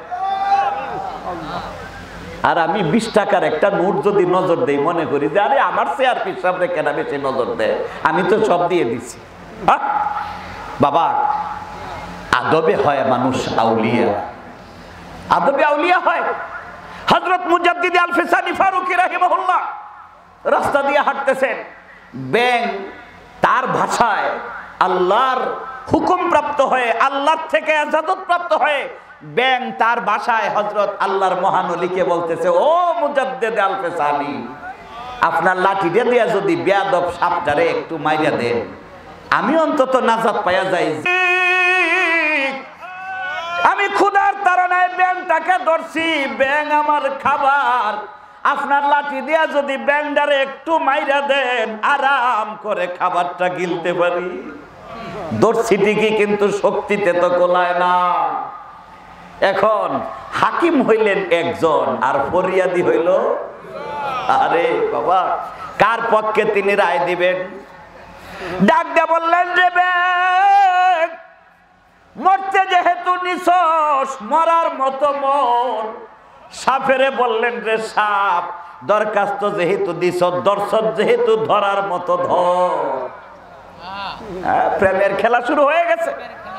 আর আমি 20 টাকার একটা নোট যদি নজর দেই, মনে করি যে আরে আমার চেয়ার পিছনে কেন বেশি নজর দেয়, আমি তো সব দিয়ে দিচ্ছি। বাবা, আদবে হয় মানুষ আউলিয়া, আদবে আউলিয়া হয়। হযরত মুজাদ্দিদ আল-ফিসানি ফারুকি রাহিমাহুল্লাহ রাস্তা দিয়ে হাঁটতেছেন, ব্যাঙ তার ভাষায় আল্লাহর হুকুম প্রাপ্ত হয়ে, আল্লাহর থেকে ইজাজত প্রাপ্ত হয়ে ব্যাঙ তার ভাষায় হযরত আল্লাহর মহান ওলিকে বলতেছে, ও মুজাদ্দিদ আল ফেসানি, আপনার লাঠিটা দিয়া যদি বেয়াদব সাপটারে একটু মাইরা দেন, আমি অন্তত নাজাত পাইয়া যাই। আমি ক্ষুধার তাড়নায় ব্যাঙটাকে ধরছি, ব্যাঙ আমার খাবার, আপনার লাঠি দিয়া যদি ব্যাঙটারে একটু মাইরা দেন, আরাম করে খাবারটা গিলতে পারি। ধরছি ঠিকই, কিন্তু শক্তিতে তো কোলায় না। এখন হাকিম হইলেন একজন আর ফরিয়াদি হইল, আরে বাবা, কার পক্ষে তিনি রায় দিবেন? ডাক দিয়ে বললেন, রে ব্যাঙ, মরতে যেহেতু নিছস, মরার মতো মর। সাপেরে বললেন, রে সাপ, দরখাস্ত যেহেতু দিছ, দর্শক যেহেতু ধরার মতো ধর। প্রেমের খেলা শুরু হয়ে গেছে।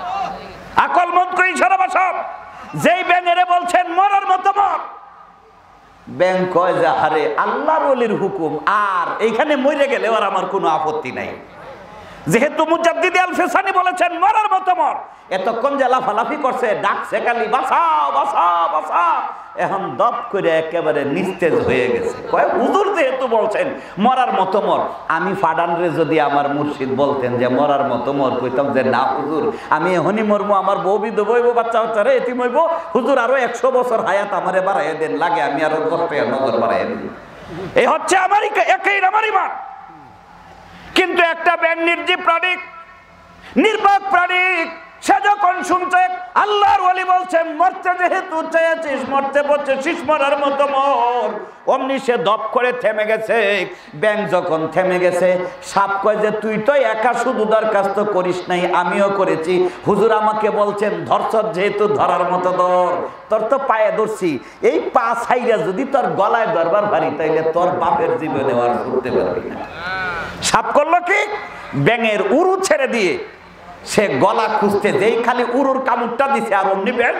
আকল মত কই সরবাসব, যেই ব্যাঙেরে বলছেন মরার মতো মর, ব্যাঙ কয় যে আরে আল্লাহর ওলির হুকুম, আর এইখানে মরে গেলে আর আমার কোনো আপত্তি নাই, যেহেতু মুজাদ্দিদ আল ফেসানি বলেছেন মরার মতো মর। এতক্ষণ যে লাফালাফি করছে, ডাকছে খালি বাঁচাও বাঁচাও বাঁচাও, এখন দপ করে একেবারে নিস্তেজ হয়ে গেছে। কয় হুজুর যেহেতু বলছেন মরার মতো মর, আমি ফাডানরে যদি আমার মুর্শিদ বলতেন যে মরার মতো মর, কইতাম যে না হুজুর, আমি এখনই মরবো, আমার বউ বিধবা হইব, বাচ্চা বাচ্চারা এতিম হইব, হুজুর আরো 100 বছর হায়াত আমারে বাড়াইয়া দেন, লাগে আমি আরো 10 টাকা নজর বাড়াইয়া দিই। এই হচ্ছে আমারই আমার ইমান। কিন্তু একটা ব্যাঙ নির্জীব প্রাণী, নির্বাক প্রাণী, সে যখন শুনছে আল্লাহর ওলি বলছেন মরতে যেহেতু চেয়েছিস, মরতে বলছিস মরার মতো মর, অমনি সে দপ করে থেমে গেছে। ব্যাঙ যখন থেমে গেছে, সাপ কয় যে তুই তো একা শুধু দরখাস্ত করিস নাই, আমিও করেছি। হুজুর আমাকে বলছেন ধরছর যেহেতু ধরার মতো ধর, তোর তো পায়ে ধরছি, এই পা ছাইরা যদি তোর গলায় ধরবার ভারী, তাইলে তোর বাপের জীবনে আর করতে পারবি না। সাপ করলো কি, ব্যাঙের উরু ছেড়ে দিয়ে সে গলা খুঁজতে, যেই খালি উরুর কামড়টা দিছে, আর অমনি ব্যাঙ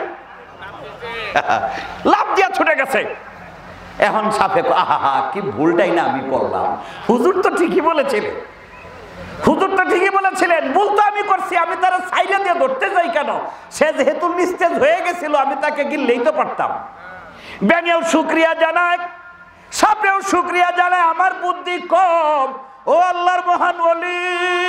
লাফ দিয়া ছুটে গেছে। এখন সাপে আহা কি ভুলটাই না আমি করলাম, হুজুর তো ঠিকই বলেছিলেন, হুজুর তো ঠিকই বলেছিলেন, ভুল তো আমি করছি, আমি তারা সাইডে দিয়ে ধরতে যাই কেন? সে যেহেতু নিস্তেজ হয়ে গেছিল, আমি তাকে গিললেই তো পারতাম। ব্যাঙেও শুকরিয়া জানায়, সাপেও শুকরিয়া জানায়, আমার বুদ্ধি কম, ও আল্লাহর মহান ওলি,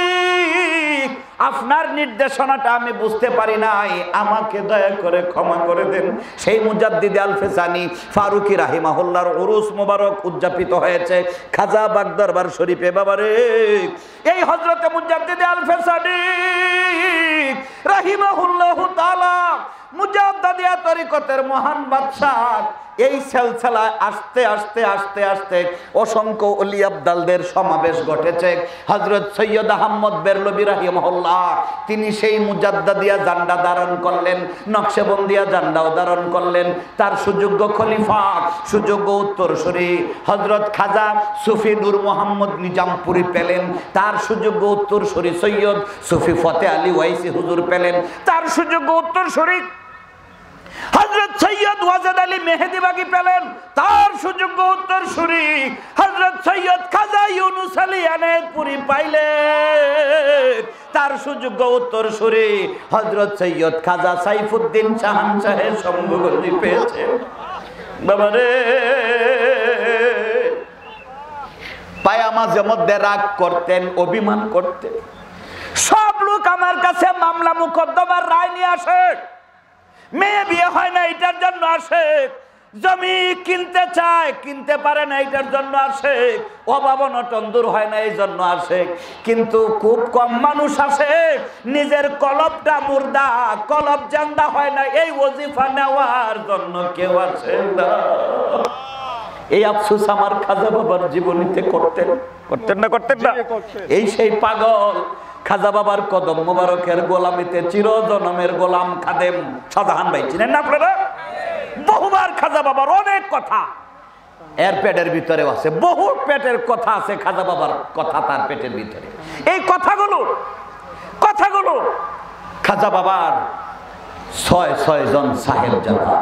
আপনার নির্দেশনাটা আমি বুঝতে পারি নাই, আমাকে দয়া করে ক্ষমা করে দেন। সেই মুজাদ্দিদ আল ফেসানি ফারুকি রাহিমাহুল্লাহর উরুস মুবারক উদযাপিত হয়েছে খাজা বাগ দরবার শরীফে। বাবারে, এই হযরতে মুজাদ্দিদ আল ফেসানি রাহিমাহুল্লাহু তাআলা মুজাদ্দিদিয়া তরিকতের মহান বাদশাহ, এই সিলসিলায় আস্তে আস্তে আস্তে আস্তে অসংখ্য ওলি আবদালদের সমাবেশ ঘটেছে। হযরত সৈয়দ আহমদ বেরলভী রাহিমাহুল্লাহ, তিনি সেই মুজাদ্দিদিয়া ঝান্ডা ধারণ করলেন, নকশবন্দিয়া ঝান্ডাও ধারণ করলেন। তার সুযোগ্য খলিফা, সুযোগ্য উত্তরসূরি হযরত খাজা সুফি নূর মোহাম্মদ নিজামপুরি পেলেন। তার সুযোগ্য উত্তরসূরি সৈয়দ সুফি ফতে আলী ওয়াইসি হুজুর পেলেন। তার সুযোগ্য উত্তরসূরি হযরত সৈয়দ ওয়াজেদ আলী মেহেদিবাগী পেলেন। তার সুযোগ্য উত্তরসূরি হযরত সৈয়দ খাজা ইউনুস আলী আনায়েতপুরি পাইলেন। তার সুযোগ্য উত্তরসূরি হযরত সৈয়দ খাজা সাইফুদ্দিন শাহান সাহেব সম্ভবতি পেয়েছে। বাবারে, পায়া মাঝে মধ্যে রাগ করতেন, অভিমান করতেন। সব লোক আমার কাছে মামলা মোকদ্দমার রায় নিয়ে আসে, মেয়ে বিয়ে হয় না এটার জন্য আসে, জমি কিনতে চায় কিনতে পারে না এটার জন্য আসে, অভাব অনটন দূর হয় না এই জন্য আসে। কিন্তু খুব কম মানুষ আসে নিজের কলবটা মুর্দা, কলব জান্দা হয় না, এই ওজিফা নেওয়ার জন্য কেউ আসে না। এই আফসোস আমার খাজা বাবার জীবনীতে করতেন না করতেন না? এই সেই পাগল খাজা বাবার কদম মোবারকের গোলামিতে চিরজনমের গোলাম খাদেম শাহজাহান ভাই, চিনেন না আপনারা? বহুবার খাজা বাবার অনেক কথা এর পেটের ভিতরে আছে, বহু পেটের কথা আছে খাজা বাবার কথা তার পেটের ভিতরে। এই কথাগুলো খাজা বাবার ৬ জন সাহেব জানা,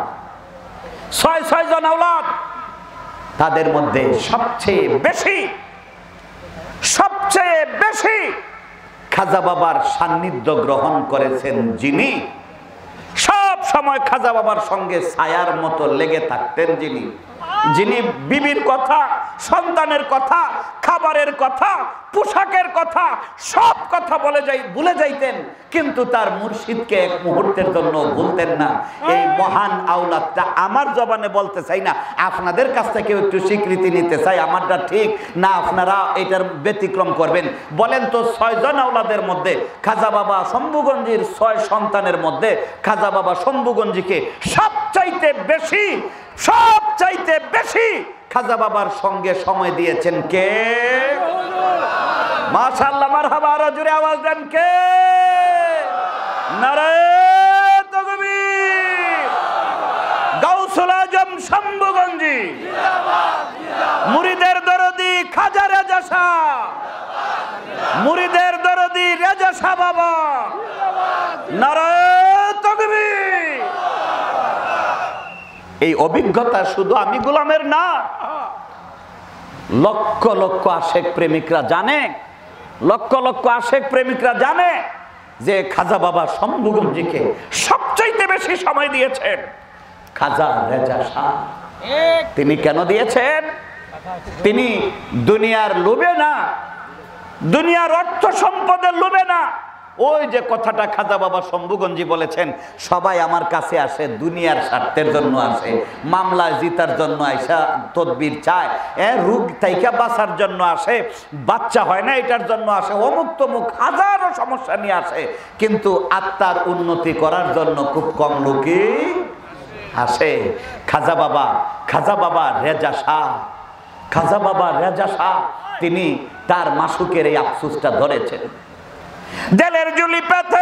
৬ জন আওলাদ, তাদের মধ্যে সবচেয়ে বেশি সবচেয়ে বেশি খাজা বাবার সান্নিধ্য গ্রহণ করেছেন যিনি, সব সময় খাজা বাবার সঙ্গে ছায়ার মতো লেগে থাকতেন যিনি, যিনি বিবির কথা, সন্তানের কথা, খাবারের কথা, পোশাকের কথা, সব কথা ভুলে যাইতেন, কিন্তু তার মুর্শিদকে এক মুহূর্তের জন্য ভুলতেন না। এই মহান আওলাদটা আমার জবানে বলতে চাই না, আপনাদের কাছ থেকে একটু স্বীকৃতি নিতে চাই, আমারটা ঠিক না আপনারা এটার ব্যতিক্রম করবেন। বলেন তো 6 জন আওলাদের মধ্যে খাজা বাবা শম্ভুগঞ্জির 6 সন্তানের মধ্যে খাজা বাবা শম্ভুগঞ্জিকে সবচাইতে বেশি খাজা বাবার সঙ্গে সময় দিয়েছেন কে? মাশাআল্লাহ, মারহাবা, আরো জোরে আওয়াজ দেন কে? নারায়ে তাকবীর। গাউসুল আজম শম্ভুগঞ্জি মুরিদের দরদি খাজা রেজা শাহ, মুরিদের দরদি রেজা শাহ বাবা, নারায়ে তাকবীর। এই অভিজ্ঞতা শুধু আমি গোলামের না, লক্ষ লক্ষ আশেক প্রেমিকরা জানে, লক্ষ লক্ষ আশেক প্রেমিকরা জানে যে খাজা বাবা শম্ভুগঞ্জিকে সবচাইতে বেশি সময় দিয়েছেন খাজা রেজা শাহ। তিনি কেন দিয়েছেন? তিনি দুনিয়ার লোভে না, দুনিয়ার অর্থ সম্পদের লোভে না। ওই যে কথাটা খাজা বাবা শম্ভুগঞ্জি বলেছেন, সবাই আমার কাছে আসে দুনিয়ার স্বার্থের জন্য আসে, মামলা জিতার জন্য আইসা তদবির চায়, রোগ থেকে বাঁচার জন্য আসে, বাচ্চা হয় না এটার জন্য আসে, অমুক তমুক হাজারো সমস্যা নিয়ে আসে, কিন্তু আত্মার উন্নতি করার জন্য খুব কম লোকই আসে। খাজা বাবা রেজা শাহ, খাজা বাবা রেজা শাহ তিনি তার মাসুকের এই আফসোসটা ধরেছেন। দেলের জুলি পেতে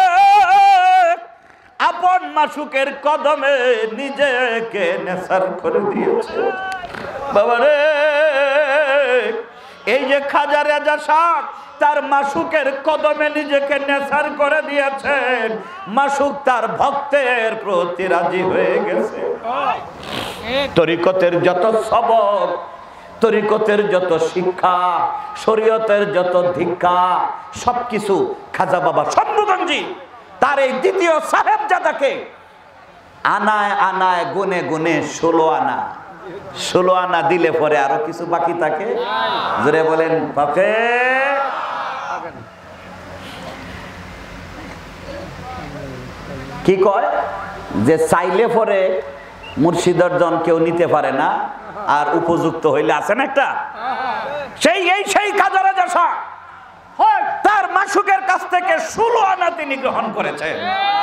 আপন মাসুকের কদমে নিজেকে নেশার করে দিয়েছে। বাবারে, এই যে খাজা রেজা শাহ তার মাসুকের কদমে নিজেকে নেশার করে দিয়েছেন, মাসুক তার ভক্তের প্রতি রাজি হয়ে গেছে। তরিকতের যত সবক, তরিকতের যত শিক্ষা, শরীয়তের যত ধিক্কা, সবকিছু খাজা বাবা শম্ভুগঞ্জি তার এই দ্বিতীয় সাহেবজাদাকে আনায় আনায় গুনে গুনে 16 আনা দিলে পরে আরো কিছু বাকি থাকে। জোরে বলেন পাপে। কি কয় যে চাইলে পরে মুর্শিদের জন কেউ নিতে পারে না, আর উপযুক্ত হইলে আছেন একটা সেই খাজা রেজা শাহ তার মাসুকের কাছ থেকে 16 আনা তিনি গ্রহণ করেছেন।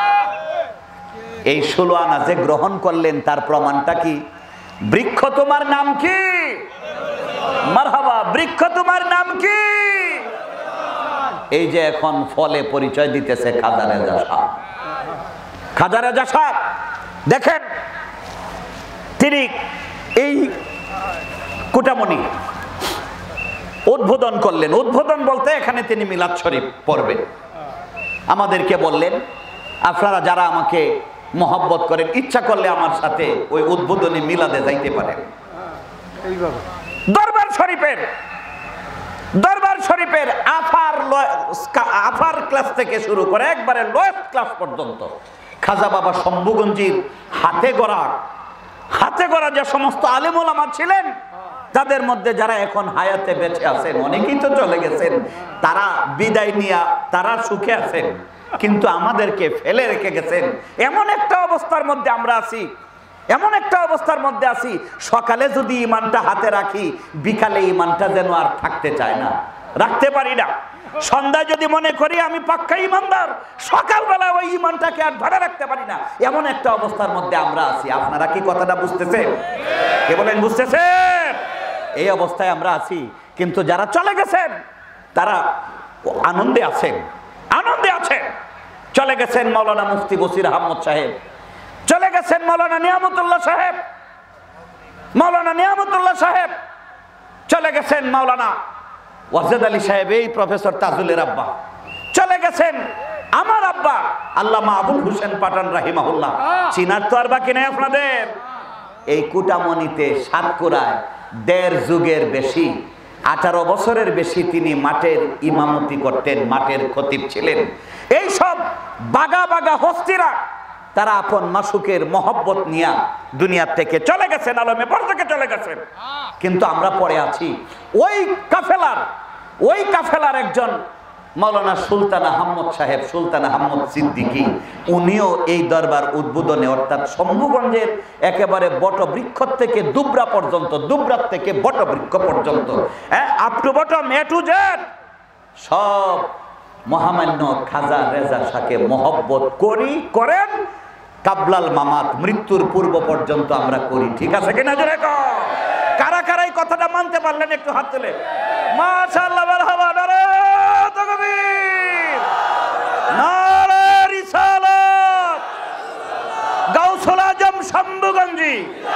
এই 16 আনা যে গ্রহণ করলেন তার প্রমাণটা কি? বৃক্ষ তোমার নাম কি? মারহাবা, বৃক্ষ তোমার নাম কি? এই যে এখন ফলে পরিচয় দিতেছে খাজা রেজা শাহ। খাজা রেজা শাহ দেখেন, তিনি এই কুটামণি উদ্বোধন করলেন। উদ্বোধন বলতে এখানে তিনি মিলাদ শরীফ পড়বেন। আমাদেরকে বললেন, আপনারা যারা আমাকে মহব্বত করেন, ইচ্ছা করলে আমার সাথে ওই উদ্বোধনী মিলাদে যাইতে পারেন। দরবার শরীফের আফার ক্লাস থেকে শুরু করে একবারে লোয়েস্ট ক্লাস পর্যন্ত খাজা বাবা শম্ভুগঞ্জির হাতে গড়া যে সমস্ত আলেম ওলামা ছিলেন, তাদের মধ্যে যারা এখন হায়াতে বেঁচে আছেন, অনেকেই তো চলে গেছেন, তারা বিদায় নিয়ে তারা সুখে আছেন, কিন্তু আমাদেরকে ফেলে রেখে গেছেন। এমন একটা অবস্থার মধ্যে আমরা আছি, সকালে যদি ইমানটা হাতে রাখি, বিকালে ইমানটা যেন আর থাকতে চায় না, রাখতে পারি না। সন্ধ্যায় যদি মনে করি আমি পাক্কা ইমানদার, সকালবেলা ওই ইমানটাকে আর ধরে রাখতে পারি না। এমন একটা অবস্থার মধ্যে আমরা আছি। আপনারা কি কথাটা বুঝতেছেন? কে বলেন বুঝতেছেন? এই অবস্থায় আমরা আছি, কিন্তু যারা চলে গেছেন তারা আনন্দে আছেন। চলে গেছেন মাওলানা মুফতি বসির আহমদ সাহেব, চলে গেছেন মাওলানা নিয়ামতুল্লাহ সাহেব, চলে গেছেন মাওলানা ওয়াজেদ আলী সাহেব, এই প্রফেসর তাজুলের আব্বা, চলে গেছেন আমার আব্বা আল্লামা আবুল হোসেন পাঠান রাহিমাহুল্লাহ। চিনার তো আর বাকি নেই আপনাদের। এই কুটামণিতে সাতকুরায় 1.5 যুগের বেশি 18 বছরের বেশি তিনি মাঠের ইমামতি করতেন, মাঠের খতিব ছিলেন। এই সব বাগা বাগা হস্তিরা তারা আপন মাসুকের মহব্বত নিয়ে দুনিয়া থেকে চলে গেছেন, আলমে বরজাকে চলে গেছেন। কিন্তু আমরা পড়ে আছি। ওই কাফেলার একজন মাওলানা সুলতান আহমদ সাহেব, সুলতান আহমদ সিদ্দিকী, উনিও এই দরবার উদ্বোধনে অর্থাৎ শম্ভুগঞ্জের একেবারে বটবৃক্ষ থেকে দুবরা পর্যন্ত, দুবরার থেকে বটবৃক্ষ পর্যন্ত, up to bottom, A to Z সব মহামান্য খাজা রেজা শাহকে মহব্বত করেন। কাবলাল মামাত, মৃত্যুর পূর্ব পর্যন্ত আমরা করি। ঠিক আছে কিনা জোরে কও? কারা কারা এই কথাটা মানতে পারলেন একটু হাত তুলে? মাশাআল্লাহ, মারহাবা, নারে তাকবীর, নারে রিসালাত। গাউসুল আজম শম্ভুগঞ্জি,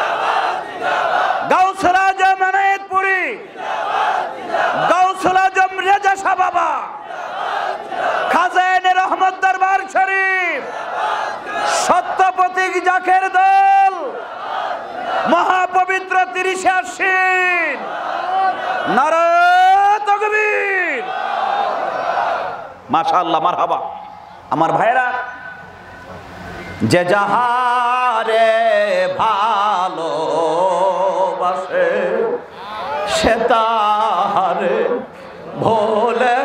গাউসুল আজম এনায়েতপুরি, গাউসুল আজম রেজা শাহ বাবা, খাজায়ে রহমত দরবার শরীফ, সত্য প্রতীক জাকের দল, মহাপবিত্র 30 আশ্বিন, নারে তাকবীর, মাশাআল্লাহ, মারহাবা। আমার ভাইরা, যে যাহারে ভালোবাসে সে তাহারে ভোলে।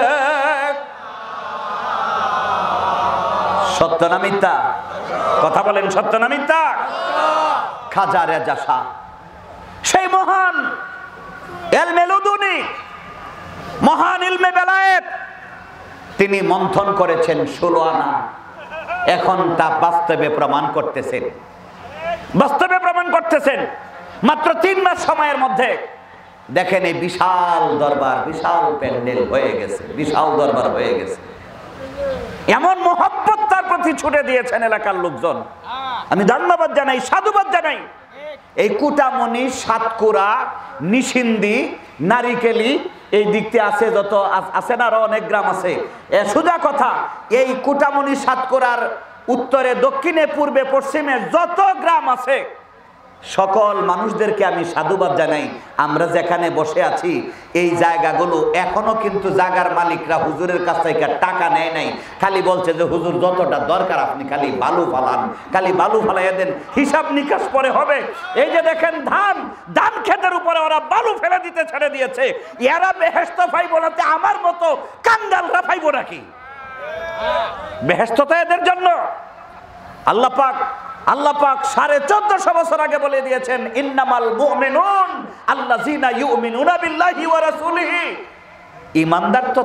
সত্য না মিথ্যা? কথা বলেন, সত্য না মিথ্যা? খাজা রেজা শাহ সেই মহান ইলমে লুদুনি, মহান ইলমে বেলায়েত, তিনি মন্থন করেছেন 16 আনা। এখন তা বাস্তবে প্রমাণ করতেছেন, বাস্তবে প্রমাণ করতেছেন। মাত্র 3 মাস সময়ের মধ্যে দেখেন এই বিশাল দরবার, বিশাল প্যান্ডেল হয়ে গেছে, বিশাল দরবার হয়ে গেছে। এমন মহব্বত তার প্রতি ছুটে দিয়েছেন এলাকার লোকজন। আমি ধন্যবাদ জানাই, সাধুবাদ জানাই। এই কুটামণি, সাতকুরা, নিশিন্দি, নারিকেলি, এই দিকতে আছে যত আছে না, আরো অনেক গ্রাম আছে। সোজা কথা, এই কুটামণি সাতকুরার উত্তরে, দক্ষিণে, পূর্বে, পশ্চিমে যত গ্রাম আছে সকল মানুষদেরকে আমি সাধুবাদ জানাই। আমরা যেখানে বসে আছি এই জায়গাগুলো এখনো কিন্তু জায়গার মালিকরা হুজুরের কাছ থেকে টাকা নেয় নাই, খালি বলছে যে হুজুর যতটা দরকার আপনি খালি বালু ফালান, খালি বালু ফালাইয়া দেন, হিসাব নিকাশ পরে হবে। এই যে দেখেন ধান ক্ষেতের উপরে ওরা বালু ফেলে দিতে ছেড়ে দিয়েছে। এরা বেহেশত পাইব না, আমার মতো কাঙ্গালরা পাইব নাকি? বেহেশত তো এদের জন্য। আল্লাহ পাক 1450 বছর আগে বলে দিয়েছেন, ইন্নামাল মুমিনুন আল্লাযিনা ইউমিনুনা বিল্লাহি ওয়া রাসূলিহি। ঈমানদার তো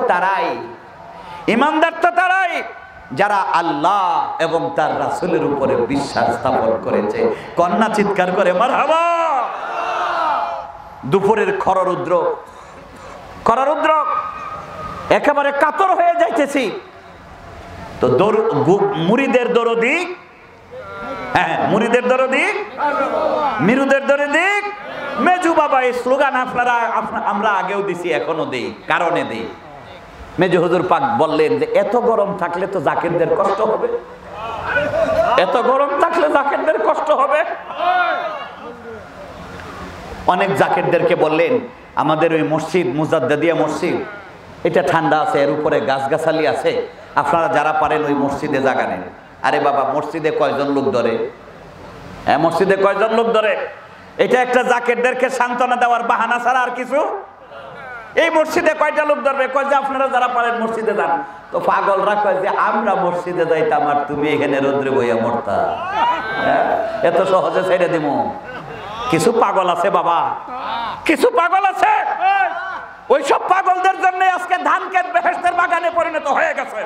তারাই যারা আল্লাহ এবং তার রাসূলের উপরে বিশ্বাস স্থাপন করেছে। কন্যা চিৎকার করে মারহাবা। দুপুরের খররুদ্র একেবারে কাতর হয়ে যাইতেছি। তো মুরিদের দরদি, মুরিদের দরদি, মিরুদের দরদি, মেজু বাবা, এই স্লোগান আমরা আগেও দিছি, এখনো দেই, কারণে দেই। মেজু হুজুর পাক বললেন যে এত গরম থাকলে তো জাকিরদের কষ্ট হবে, এত গরম থাকলে জাকিরদের কষ্ট হবে। অনেক জাকিরদেরকে বললেন, আমাদের ওই মসজিদ, মুজাদ্দিদিয়া মসজিদ, এটা ঠান্ডা আছে, এর উপরে গাছগাছালি আছে, আপনারা যারা পারেন ওই মসজিদে জায়গা নেন। আরে বাবা, মসজিদে কয়জন লোক ধরে? মসজিদে কয়জন লোক ধরে? এটা একটা জাকিরদেরকে সান্ত্বনা দেওয়ার বাহানা ছাড়া আর কিছু। এই মসজিদে কয়টা লোক ধরবে? কয় যে আপনারা যারা পারেন মসজিদে যান। তো পাগলরা কয় যে আমরা মসজিদে যাইতাম আর তুমি এখানে রোদ্রে বইয়া মরতা, এত সহজে ছেড়ে দিব? কিছু পাগল আছে বাবা, কিছু পাগল আছে। ওইসব পাগলদের জন্য আজকে ধান ক্ষেত বেহেশতের বাগানে পরিণত হয়ে গেছে।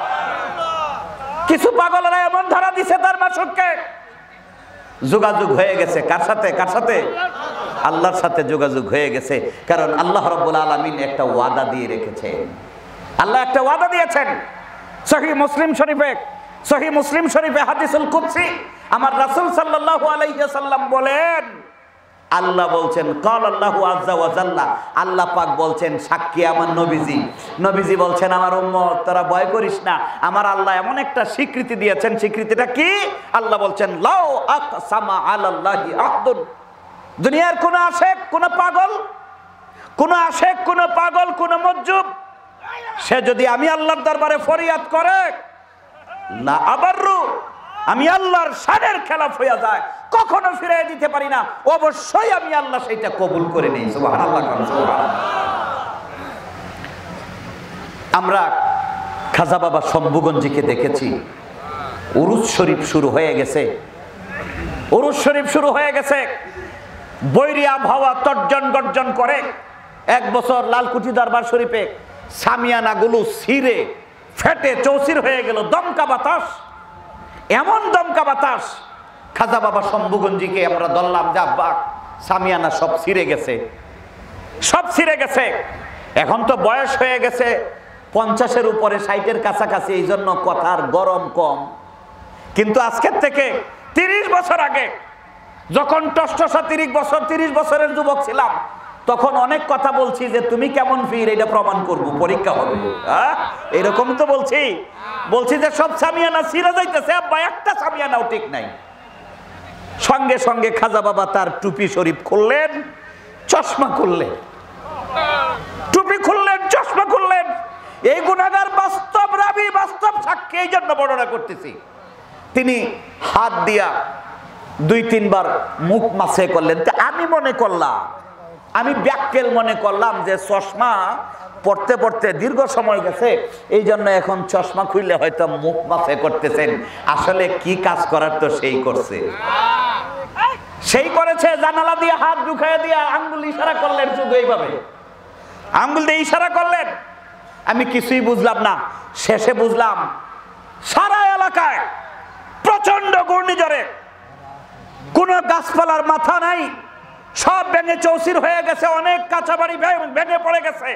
কিছু পাগলরা এমন ধরা দিছে তার মাসুককে। যোগাযোগ হয়ে গেছে কার সাথে? আল্লাহর সাথে যোগাযোগ হয়ে গেছে। কারণ আল্লাহ রাব্বুল আলামিন একটা ওয়াদা দিয়ে রেখেছেন। আল্লাহ একটা ওয়াদা দিয়েছেন। সহিহ মুসলিম শরীফে হাদিসুল কুদসি, আমার রাসূল সাল্লাল্লাহু আলাইহি ওয়াসাল্লাম বলেন, আল্লাহ বলছেন, কাল আল্লাহু আযজা ওয়া জাল্লা, আল্লাহ পাক বলছেন, সাক্ষী আমার নবীজি বলছেন, আমার উম্মত তোরা ভয় করিস না, আমার আল্লাহ এমন একটা স্বীকৃতি দিয়েছেন। স্বীকৃতিটা কি? আল্লাহ বলছেন, লাউ আকসামা আলাল্লাহি আহদুন, দুনিয়ার কোন আশেক, কোন পাগল কোন আশেক, কোন পাগল, কোন মজ্জুব, সে যদি আমি আল্লাহর দরবারে ফরিয়াদ করে, লা আবাররু, আমি আল্লাহর শানের খেলাফ হইয়া যায়, কখনো ফিরিয়ে দিতে পারি না, অবশ্যই আমি আল্লাহ সেটা কবুল করে নেই। সুবহানাল্লাহ, সুবহানাল্লাহ। আমরা খাজা বাবা শম্ভুগঞ্জিকে দেখেছি, উরুস শরীফ শুরু হয়ে গেছে, উরুস শরীফ শুরু হয়ে গেছে, বৈরী আবহাওয়া তর্জন গর্জন করে। এক বছর লালকুঠি দরবার শরীফে সামিয়ানাগুলো ছিঁড়ে ফেটে চৌচির হয়ে গেল, দমকা বাতাস, এমন দমকা বাতাস। খাজা বাবা শম্ভুগঞ্জিকে আমরা ধরলাম যে আব্বা সামিয়ানা সব ছিঁড়ে গেছে, সব ছিঁড়ে গেছে। এখন তো বয়স হয়ে গেছে 50-এর উপরে, 60-এর কাছাকাছি, এই জন্য কথার গরম কম। কিন্তু আজকের থেকে 30 বছর আগে যখন টসটসা 30 বছরের যুবক ছিলাম, তখন অনেক কথা বলছি যে তুমি কেমন ফির, এটা প্রমাণ করব, পরীক্ষা হবে, এরকম তো বলছি যে সব সামিয়ানা ছিঁড়ে যাইতেছে আব্বা, একটা সামিয়ানাও ঠিক নাই। সঙ্গে সঙ্গে খাজা বাবা তার টুপি শরীফ খুললেন, চশমা খুললেন, টুপি খুললেন, চশমা খুললেন। এই গুনাহগার বাস্তব রাবী, বাস্তব সাক্ষী, এই জন্য বর্ণনা করতেছি। তিনি হাত দিয়া 2-3 বার মুখ মাসে করলেন। আমি মনে করলাম, আমি ব্যাককেল মনে করলাম যে চশমা পড়তে পড়তে দীর্ঘ সময় গেছে, এই জন্য এখন চশমা খুললে হয়তো মুখ মাসে করতেছেন। আসলে কি কাজ করার তো সেই করছে, সেই করেছে। জানালা দিয়ে হাত ঢুকাইয়া দিয়া আঙ্গুল ইশারা করলেন, শুধু এইভাবে আঙ্গুল দিয়ে ইশারা করলেন। আমি কিছুই বুঝলাম না। শেষে বুঝলাম সারা এলাকায় প্রচন্ড ঘূর্ণিঝড়ে কোন গাছপালার মাথা নাই, সব ভেঙে চৌচির হয়ে গেছে, অনেক কাঁচা বাড়ি ভেঙে পড়ে গেছে।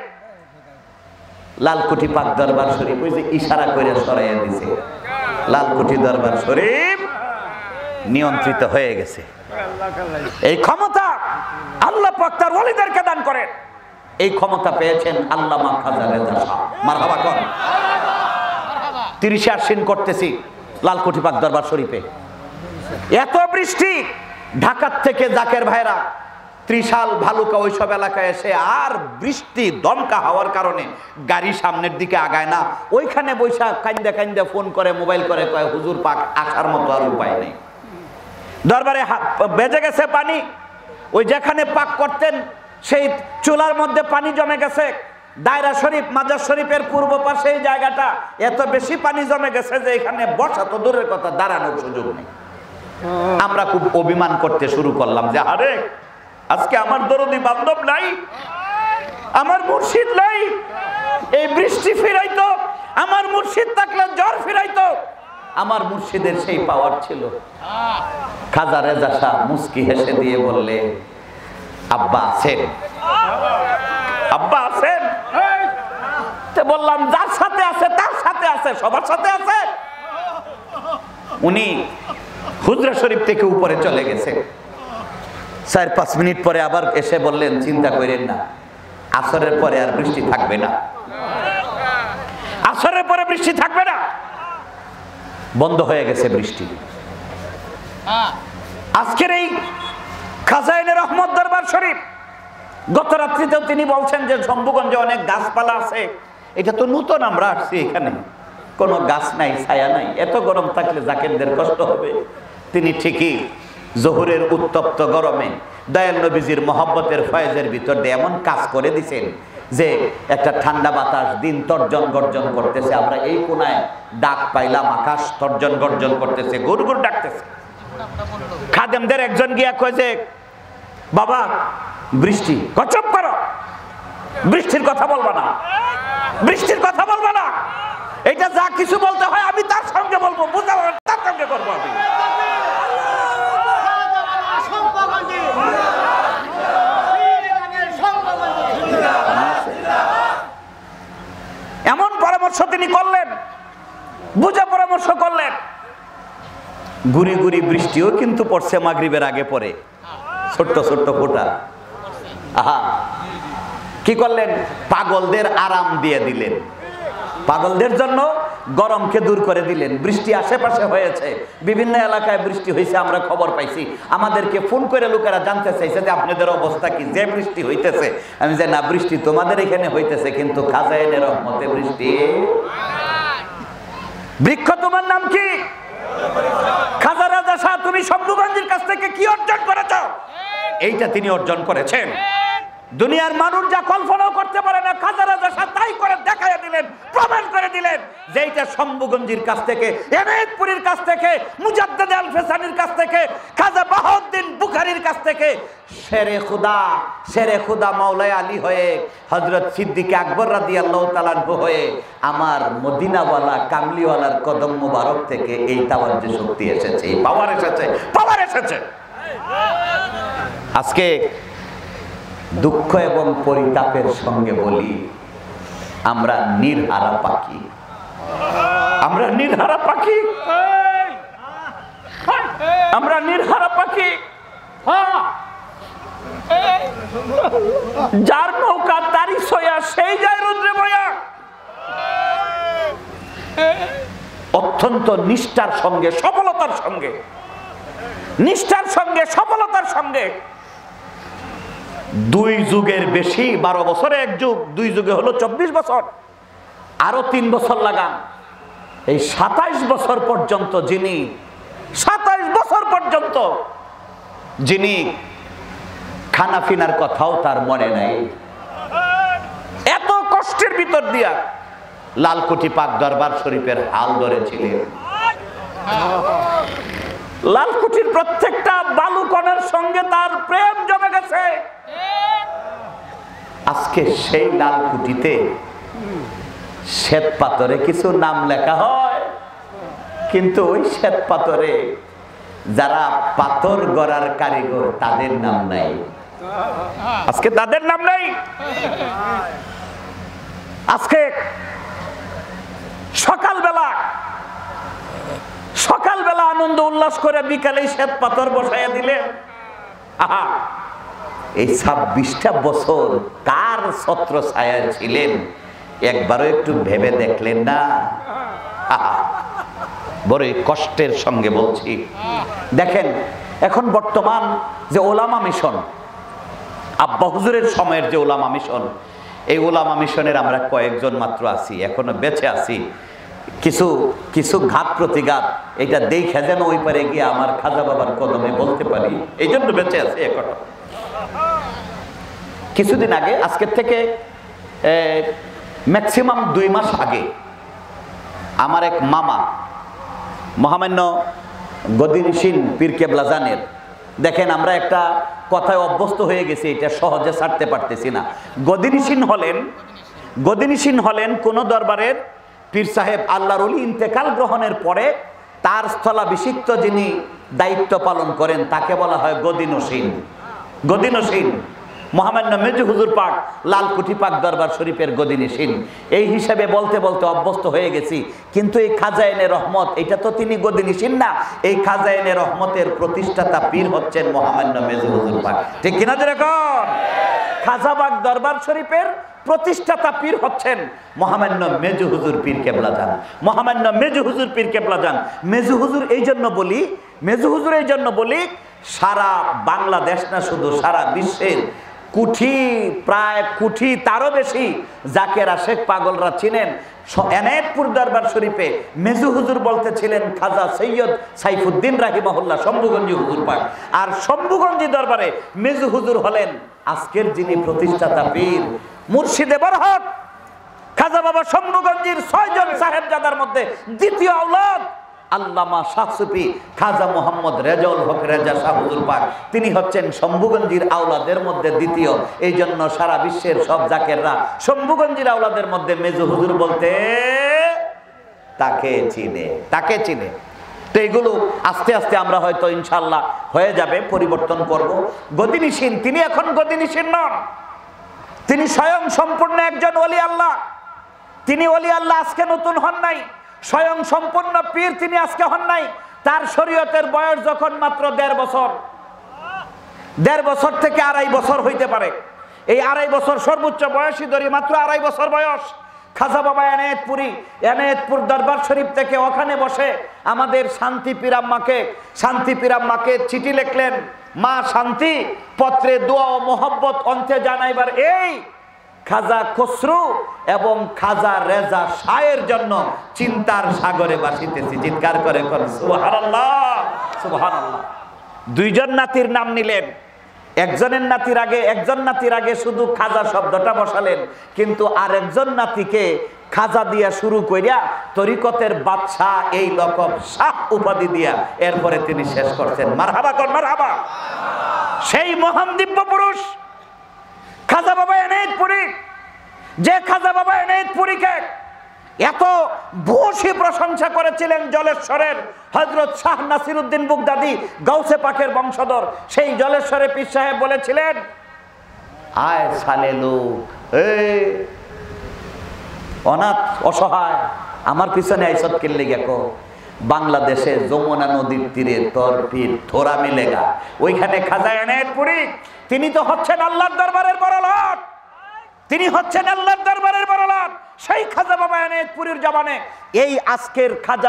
লালকুঠি পাক দরবার শরীফ ওই যে ইশারা করে সরাইয়া দিছে, লালকুঠি দরবার শরীফ নিয়ন্ত্রিত হয়ে গেছে। এই ক্ষমতা আল্লাহ পাক তার ওলিদেরকে দান করেন। এই ক্ষমতা পেয়েছেন আল্লামা খাজা রেজা শাহ, মারহাবা কোন। 30 আশ্বিন করতেছি লালকুঠি পাক দরবার শরীফে, এত বৃষ্টি, ঢাকার থেকে জাকের ভাইরা ত্রিশাল, ভালুকা, ওইসব এলাকায় এসে, আর বৃষ্টি দমকা হওয়ার কারণে গাড়ি সামনের দিকে আগায় না। ওইখানে বৈশা কান্দা কান্দা ফোন করে, মোবাইল করে, কয় হুজুর পাক আসার মতো আর উপায় নেই। দরবারে বেজে গেছে পানি, ওই যেখানে পাক করতেন সেই চুলার মধ্যে পানি জমে গেছে। দায়রা শরীফ, মাজার শরীফের পূর্ব পাশে এই জায়গাটা এত বেশি পানি জমে গেছে যে এখানে বসা তো দূরের কথা, দাঁড়ানোর সুযোগ নেই। আমরা খুব অভিমান করতে শুরু করলাম যে আরে আজকে আমার দরদি বান্ধব নাই, আমার মুর্শিদ নাই, এই বৃষ্টি ফিরাইতো, আমার মুর্শিদ থাকলে জ্বর ফিরাইতো। আমার মুর্শিদের সেই পাওয়ার ছিল। খাজা রেজা শাহ মুস্কি হেসে দিয়ে বললে, আব্বা আছেন, আব্বা আছেন। বললাম যার সাথে আছে তার সাথে আছে, সবার সাথে আছে। উনি হুজরা শরীফ থেকে উপরে চলে গেছে। 4-5 মিনিট পরে আবার এসে বললেন, চিন্তা করেন না, আসরের পরে আর বৃষ্টি থাকবে না, আসরের পরে বৃষ্টি থাকবে না, বন্ধ হয়ে গেছে বৃষ্টি। আজকের এই খাজাইনে রহমত দরবার শরীফ, গত রাত্রিতেও তিনি বলছেন যে শম্ভুগঞ্জে অনেক গাছপালা আছে। এটা তো নতুন, আমরা আসছি, এখানে কোনো গাছ নাই, ছায়া নাই, এত গরম থাকলে জাকেরদের কষ্ট হবে। তিনি ঠিকই জোহরের উত্তপ্ত গরমে দয়াল নবীজির মহব্বতের ফয়েজের ভিতর দিয়ে এমন কাজ করে দিছেন যে একটা ঠান্ডা বাতাস, দিন তর্জন গর্জন করতেছে। আমরা এই কোনায় ডাক পাইলাম, আকাশ তর্জন গর্জন করতেছে, গুড়গুড় ডাকতেছে। খাদেমদের একজন গিয়া কয় যে বাবা বৃষ্টি, চুপ করো, বৃষ্টির কথা বলবা না, বৃষ্টির কথা বলবা না। এটা যা কিছু বলতে হয় আমি তার সঙ্গে বলবো, বুঝা তার সঙ্গে করবো আমি। এমন পরামর্শ তিনি করলেন, বুঝা পরামর্শ করলেন। গুড়ি গুড়ি বৃষ্টিও কিন্তু পড়ছে, মাগরিবের আগে পরে ছোট্ট ছোট্ট ফোঁটা। আহা, কি করলেন? পাগলদের আরাম দিয়ে দিলেন। পাগলদের জন্য গরমকে দূর করে দিলেন, বৃষ্টি আশেপাশে হয়েছে, বিভিন্ন এলাকায় বৃষ্টি হয়েছে, আমরা খবর পাইছি। আমাদেরকে ফোন করে লোকেরা জানতে চাইছে যে আপনাদের অবস্থা কি, যে বৃষ্টি হইতেছে। আমি যে না, বৃষ্টি তোমাদের এখানে হইতেছে, কিন্তু খাজাইনের রহমতে বৃষ্টি। বৃক্ষ তোমার নাম কি? খাজা রাজা শাহ, তুমি শম্ভুগঞ্জের কাছ থেকে কি অর্জন করেছ? এইটা তিনি অর্জন করেছেন। দুনিয়ার মানুষ যা কল্পনাও করতে পারে না, খাজা রাজা শাহ তাই করে দেখাইয়া দিলেন, প্রমাণ করে দিলেন যে এইটা শম্ভুগঞ্জের কাছ থেকে, এনায়েতপুরীর কাছ থেকে, মুজাদ্দেদ আল ফেসানির কাছ থেকে, খাজা বাহাউদ্দিন বুখারীর কাছ থেকে, শেরে খুদা মাওলাই আলী হয়ে, হযরত সিদ্দিক আকবর রাদিয়াল্লাহু তাআলা আনহু হয়ে, আমার মদিনাওয়ালা কামলিওয়ালার কদম মুবারক থেকে এই তাওয়াজ্জুহ শক্তি এসেছে, এই পাওয়ার এসেছে। আজকে দুঃখ এবং পরিতাপের সঙ্গে বলি, আমরা নির্হারা পাখি, আমরা নির্হারা পাখি, আমরা নির্হারা পাখি। যার নৌকা তারি সয়া সেই যায় রুদ্রে বয়া। অত্যন্ত নিষ্ঠার সঙ্গে, সফলতার সঙ্গে, নিষ্ঠার সঙ্গে, সফলতার সঙ্গে 2 যুগের বেশি, 12 বছরে 1 যুগ, 2 যুগে হলো 24 বছর, আরো 3 বছর লাগান, এই 27 বছর পর্যন্ত যিনি, 27 বছর পর্যন্ত যিনি খানা পিনার কথাও তার মনে নাই, এত কষ্টের ভিতর দিয়া লালকুঠি পাক দরবার শরীফের হাল ধরেছিলেন। লালকুঠির প্রত্যেকটা বালুকণের সঙ্গে তার প্রেম জমে গেছে। আজকে সেই লালকুঠিতে শ্বেত পাথরে কিছু নাম লেখা হয়, কিন্তু ওই শ্বেত পাথরে যারা পাথর গড়ার কারিগর তাদের নাম নাই। আজকে তাদের নাম নাই। আজকে সকালবেলা আনন্দ উল্লাস করে বিকালে শ্বেত পাথর বসাইয়া দিলেন। আহা, এই 26টা বছর কার ছত্র ছায়ায় ছিলেন একবারও একটু ভেবে দেখলেন না? আহা, বড়ই কষ্টের সঙ্গে বলছি। দেখেন, এখন বর্তমান যে ওলামা মিশন, আব্বা হুজুরের সময়ের যে ওলামা মিশন, এই ওলামা মিশনের আমরা কয়েকজন মাত্র আছি, এখনো বেঁচে আছি। কিছু ঘাত প্রতিঘাত, এটা দেখে যেন ওই পারে গিয়ে আমার খাজা বাবার কদমে বলতে পারি, এই জন্য বেঁচে আছি এখনো। কিছুদিন আগে, আজকের থেকে ম্যাক্সিমাম 2 মাস আগে, আমার এক মামা মহামান্য গদিনিসীন পীর কেবলা জানের, দেখেন আমরা একটা কথায় অভ্যস্ত হয়ে গেছি, এটা সহজে ছাড়তে পারতেছি না। গদিনিসীন হলেন কোন দরবারের পীর সাহেব আল্লাহর ওলি ইন্তেকাল গ্রহণের পরে তার স্থলাভিষিক্ত যিনি দায়িত্ব পালন করেন তাকে বলা হয় গদিনসীন। মহামান্য মেজু হুজুর পাক লালকুঠি পাক দরবার শরীফের গদিনসীন, এই হিসাবে বলতে বলতে অভ্যস্ত হয়ে গেছি। কিন্তু এই খাজাইনে রহমত, এটা তো তিনি গদিনসীন না, এই খাজাইনে রহমতের প্রতিষ্ঠাতা পীর হচ্ছেন মহামান্য মেজু হুজুর পাক। ঠিক কিনা যেরকম খাজাবাগ দরবার শরীফের প্রতিষ্ঠাতা পীর হচ্ছেন মহামান্য মেজু হুজুর পীর কেবলা যান, মহামান্য মেজু হুজুর পীর কেবলা যান। মেজু হুজুর এই জন্য বলি, সারা বাংলাদেশ না, শুধু সারা বিশ্বের প্রায় কোটি তারও বেশি জাকের আশেক পাগলরা চিনেন। এনায়েতপুর দরবার শরীফে মেজু হুজুর বলতে ছিলেন খাজা সৈয়দ সাইফুদ্দিন রাহিমাহুল্লাহ শম্ভুগঞ্জি হুজুর পাক। আর শম্ভুগঞ্জি দরবারে মেজু হুজুর হলেন আজকের যিনি প্রতিষ্ঠাতা পীর মুর্শিদে বরহক খাজা বাবা শম্ভুগঞ্জির 6 জন সাহেবজাদার মধ্যে দ্বিতীয় আওলাদ আল্লামা শাহ সুফি খাজা মোহাম্মদ রেজাউল হক রেজা শাহ হুজুর পাক। তিনি হচ্ছেন শম্ভুগঞ্জির আওলাদের মধ্যে দ্বিতীয়। এই জন্য সারা বিশ্বের সব জাকেররা শম্ভুগঞ্জির আওলাদের মধ্যে মেজু হুজুর বলতে তাকে চিনে। তো এগুলো আস্তে আস্তে আমরা হয়তো ইনশাল্লাহ হয়ে যাবে, পরিবর্তন করব। গদিনিসীন, তিনি এখন গদিনিসীন নন, তিনি স্বয়ং সম্পূর্ণ একজন ওলি আল্লাহ। তিনি ওলি আল্লাহ আজকে নতুন হন নাই, স্বয়ং সম্পূর্ণ পীর তিনি আজকে হন নাই। তার শরীয়তের বয়স যখন মাত্র 1.5 বছর, 1.5 বছর থেকে 2.5 বছর হইতে পারে, এই 2.5 বছর সর্বোচ্চ বয়সী ধরি মাত্র 2.5 বছর বয়স, খাজা বাবা এনায়েতপুরী, এনায়েতপুর দরবার শরীফ থেকে ওখানে বসে আমাদের শান্তি পীর আম্মাকে চিঠি লিখলেন, মা শান্তি, পত্রে দোয়া ও মোহব্বত অন্তে জানাইবার এই খাজা খসরু এবং খাজা রেজা শাহের জন্য চিন্তার সাগরে ভাসিতেছি। চিৎকার করে সুবহানাল্লাহ, সুবহানাল্লাহ। দুইজন নাতির নাম নিলেন। একজন নাতির আগে শুধু খাজা শব্দটা বসালেন, কিন্তু আরেকজন নাতিকে খাজা দিয়া শুরু করিয়া তরিকতের বাদশাহ এই লকব শাহ উপাধি দিয়া এরপরে তিনি শেষ করছেন। মারহাবা কর মারহাবা। সেই মহান দিব্য পুরুষ খাজা বাবা এনায়েতপুরী, যে খাজা বাবা এনায়েতপুরীকে এত ভূয়সী প্রশংসা করেছিলেন জলেশ্বরের হযরত শাহ নাসিরউদ্দিন বুগদাদি, গাউসে পাকের বংশধর, সেই জলেশ্বরে পীর সাহেব বলেছিলেন, আয় সালে লোক, অনাথ অসহায়, আমার পিছনে আইসত কিনলে গেকো। বাংলাদেশে যমুনা নদীর তীরে তোর পীর থোড়া মিলেগা, ওইখানে খাজা এনায়েতপুরী, তিনি তো হচ্ছেন আল্লাহর দরবারের বড় লট, তিনি হচ্ছেন আল্লাহর দরবারের বড় লট। সেই খাজা বাবা এনায়েতপুরীর জবানে এই আজকের খাজা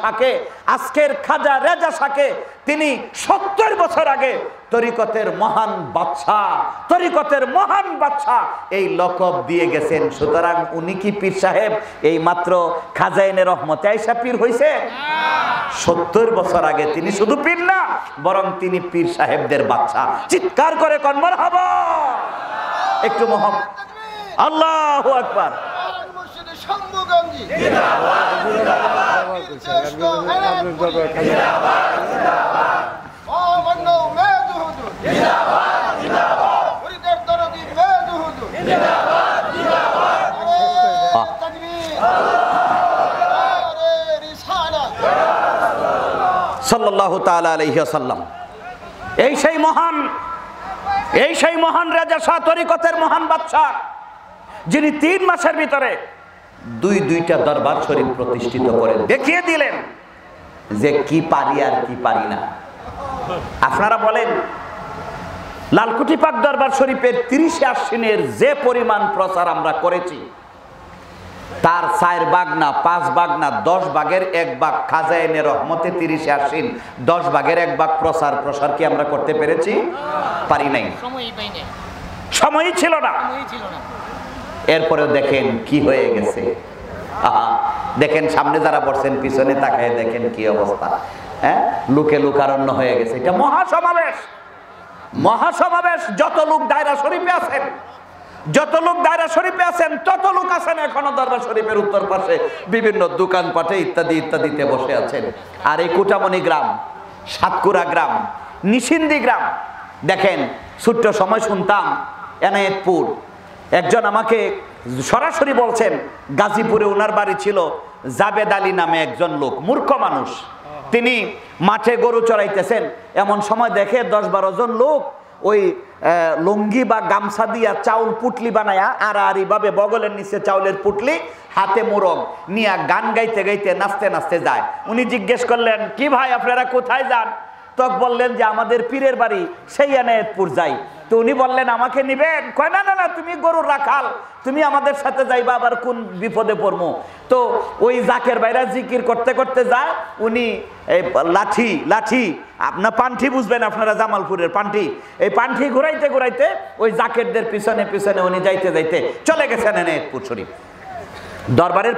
রেজা শাহকে তিনি 70 বছর আগে তরিকতের মহান বাদশাহ এই লকব দিয়ে গেছেন। সুতরাং উনি কি পীর সাহেব এই মাত্র খাজাইনে রহমতে আয়েশা পীর হইছে? 70 বছর আগে তিনি শুধু পীর না, বরং তিনি পীর সাহেবদের বাদশাহ। চিৎকার করে কোন মারহাবা, একটু মোহাম্মদ, আল্লাহু আকবার। সাল্লাল্লাহু তাআলা আলাইহি ওয়াসাল্লাম। এই সেই মহান রাজা শাহ, তরিকতের মহান বাদশাহ, যিনি 3 মাসের ভিতরে দুইটা দরবার শরীফ প্রতিষ্ঠিত করে দেখিয়ে দিলেন যে কি পারি আর কি পারি না। আপনারা বলেন, লালকুঠি পাক দরবার শরীফের 30 আশ্বিনের যে পরিমাণ প্রচার আমরা করেছি, তার 4 ভাগ না 5 ভাগ না 10 ভাগের 1 ভাগ খাজাইনে রহমতে 30 আশ্বিন, 10 ভাগের 1 ভাগ প্রসার কি আমরা করতে পেরেছি? পারি নাই, সময়ই ছিল না। এরপরেও দেখেন কি হয়ে গেছে। দেখেন সামনে যারা বসছেন, পিছনে তাকায় দেখেন কি অবস্থা। লোকে লোকারণ্য হয়ে গেছে। এটা মহাসমাবেশ। যত লোক দায়রা শরীফে আছেন তত লোক আছেন এখনো দরবার শরীফের উত্তর পাশে বিভিন্ন দোকানপাটে ইত্যাদিতে বসে আছেন। আর এই কুটামণি গ্রাম, সাতকুড়া গ্রাম, নিশিন্দি গ্রাম, দেখেন ছোট্ট সময় শুনতাম এনায়েতপুর, একজন আমাকে সরাসরি বলছেন, গাজীপুরে ওনার বাড়ি ছিল, জাবেদ আলী নামে একজন লোক, মূর্খ মানুষ, তিনি মাঠে গরু চড়াইতেছেন, এমন সময় দেখে 10-12 জন লোক ওই লুঙ্গি বা গামছা দিয়া চাউল পুটলি বানায়া আড়াআড়ি ভাবে বগলের নিচে চাউলের পুটলি, হাতে মোরগ নিয়ে গান গাইতে গাইতে নাচতে নাচতে যায়। উনি জিজ্ঞেস করলেন, কি ভাই আপনারা কোথায় যান? তক বললেন যে আমাদের পীরের বাড়ি, সেই এনায়েতপুর যাই। তো উনি বললেন, আমাকে নিবেন? কয় না না না, তুমি গরুর রাখাল, তুমি আমাদের সাথে যাইবা, আবার কোন বিপদে পড়বো। তো ওই জাকের বাইরা জিকির করতে করতে যায়, উনি লাঠি আপনার পান্ঠি বুঝবেন আপনারা, জামালপুরের পান্ঠি, এই পান্ঠি ঘুরাইতে ঘুরাইতে ওই জাকেরদের পিছনে পিছনে উনি যাইতে যাইতে চলে গেছেন এনায়েতপুর শরীফ। দরবারের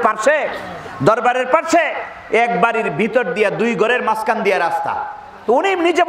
পাশে এক বাড়ির ভিতর দিয়া 2 ঘরের মাঝখান দিয়া রাস্তা। তো উনি নিজে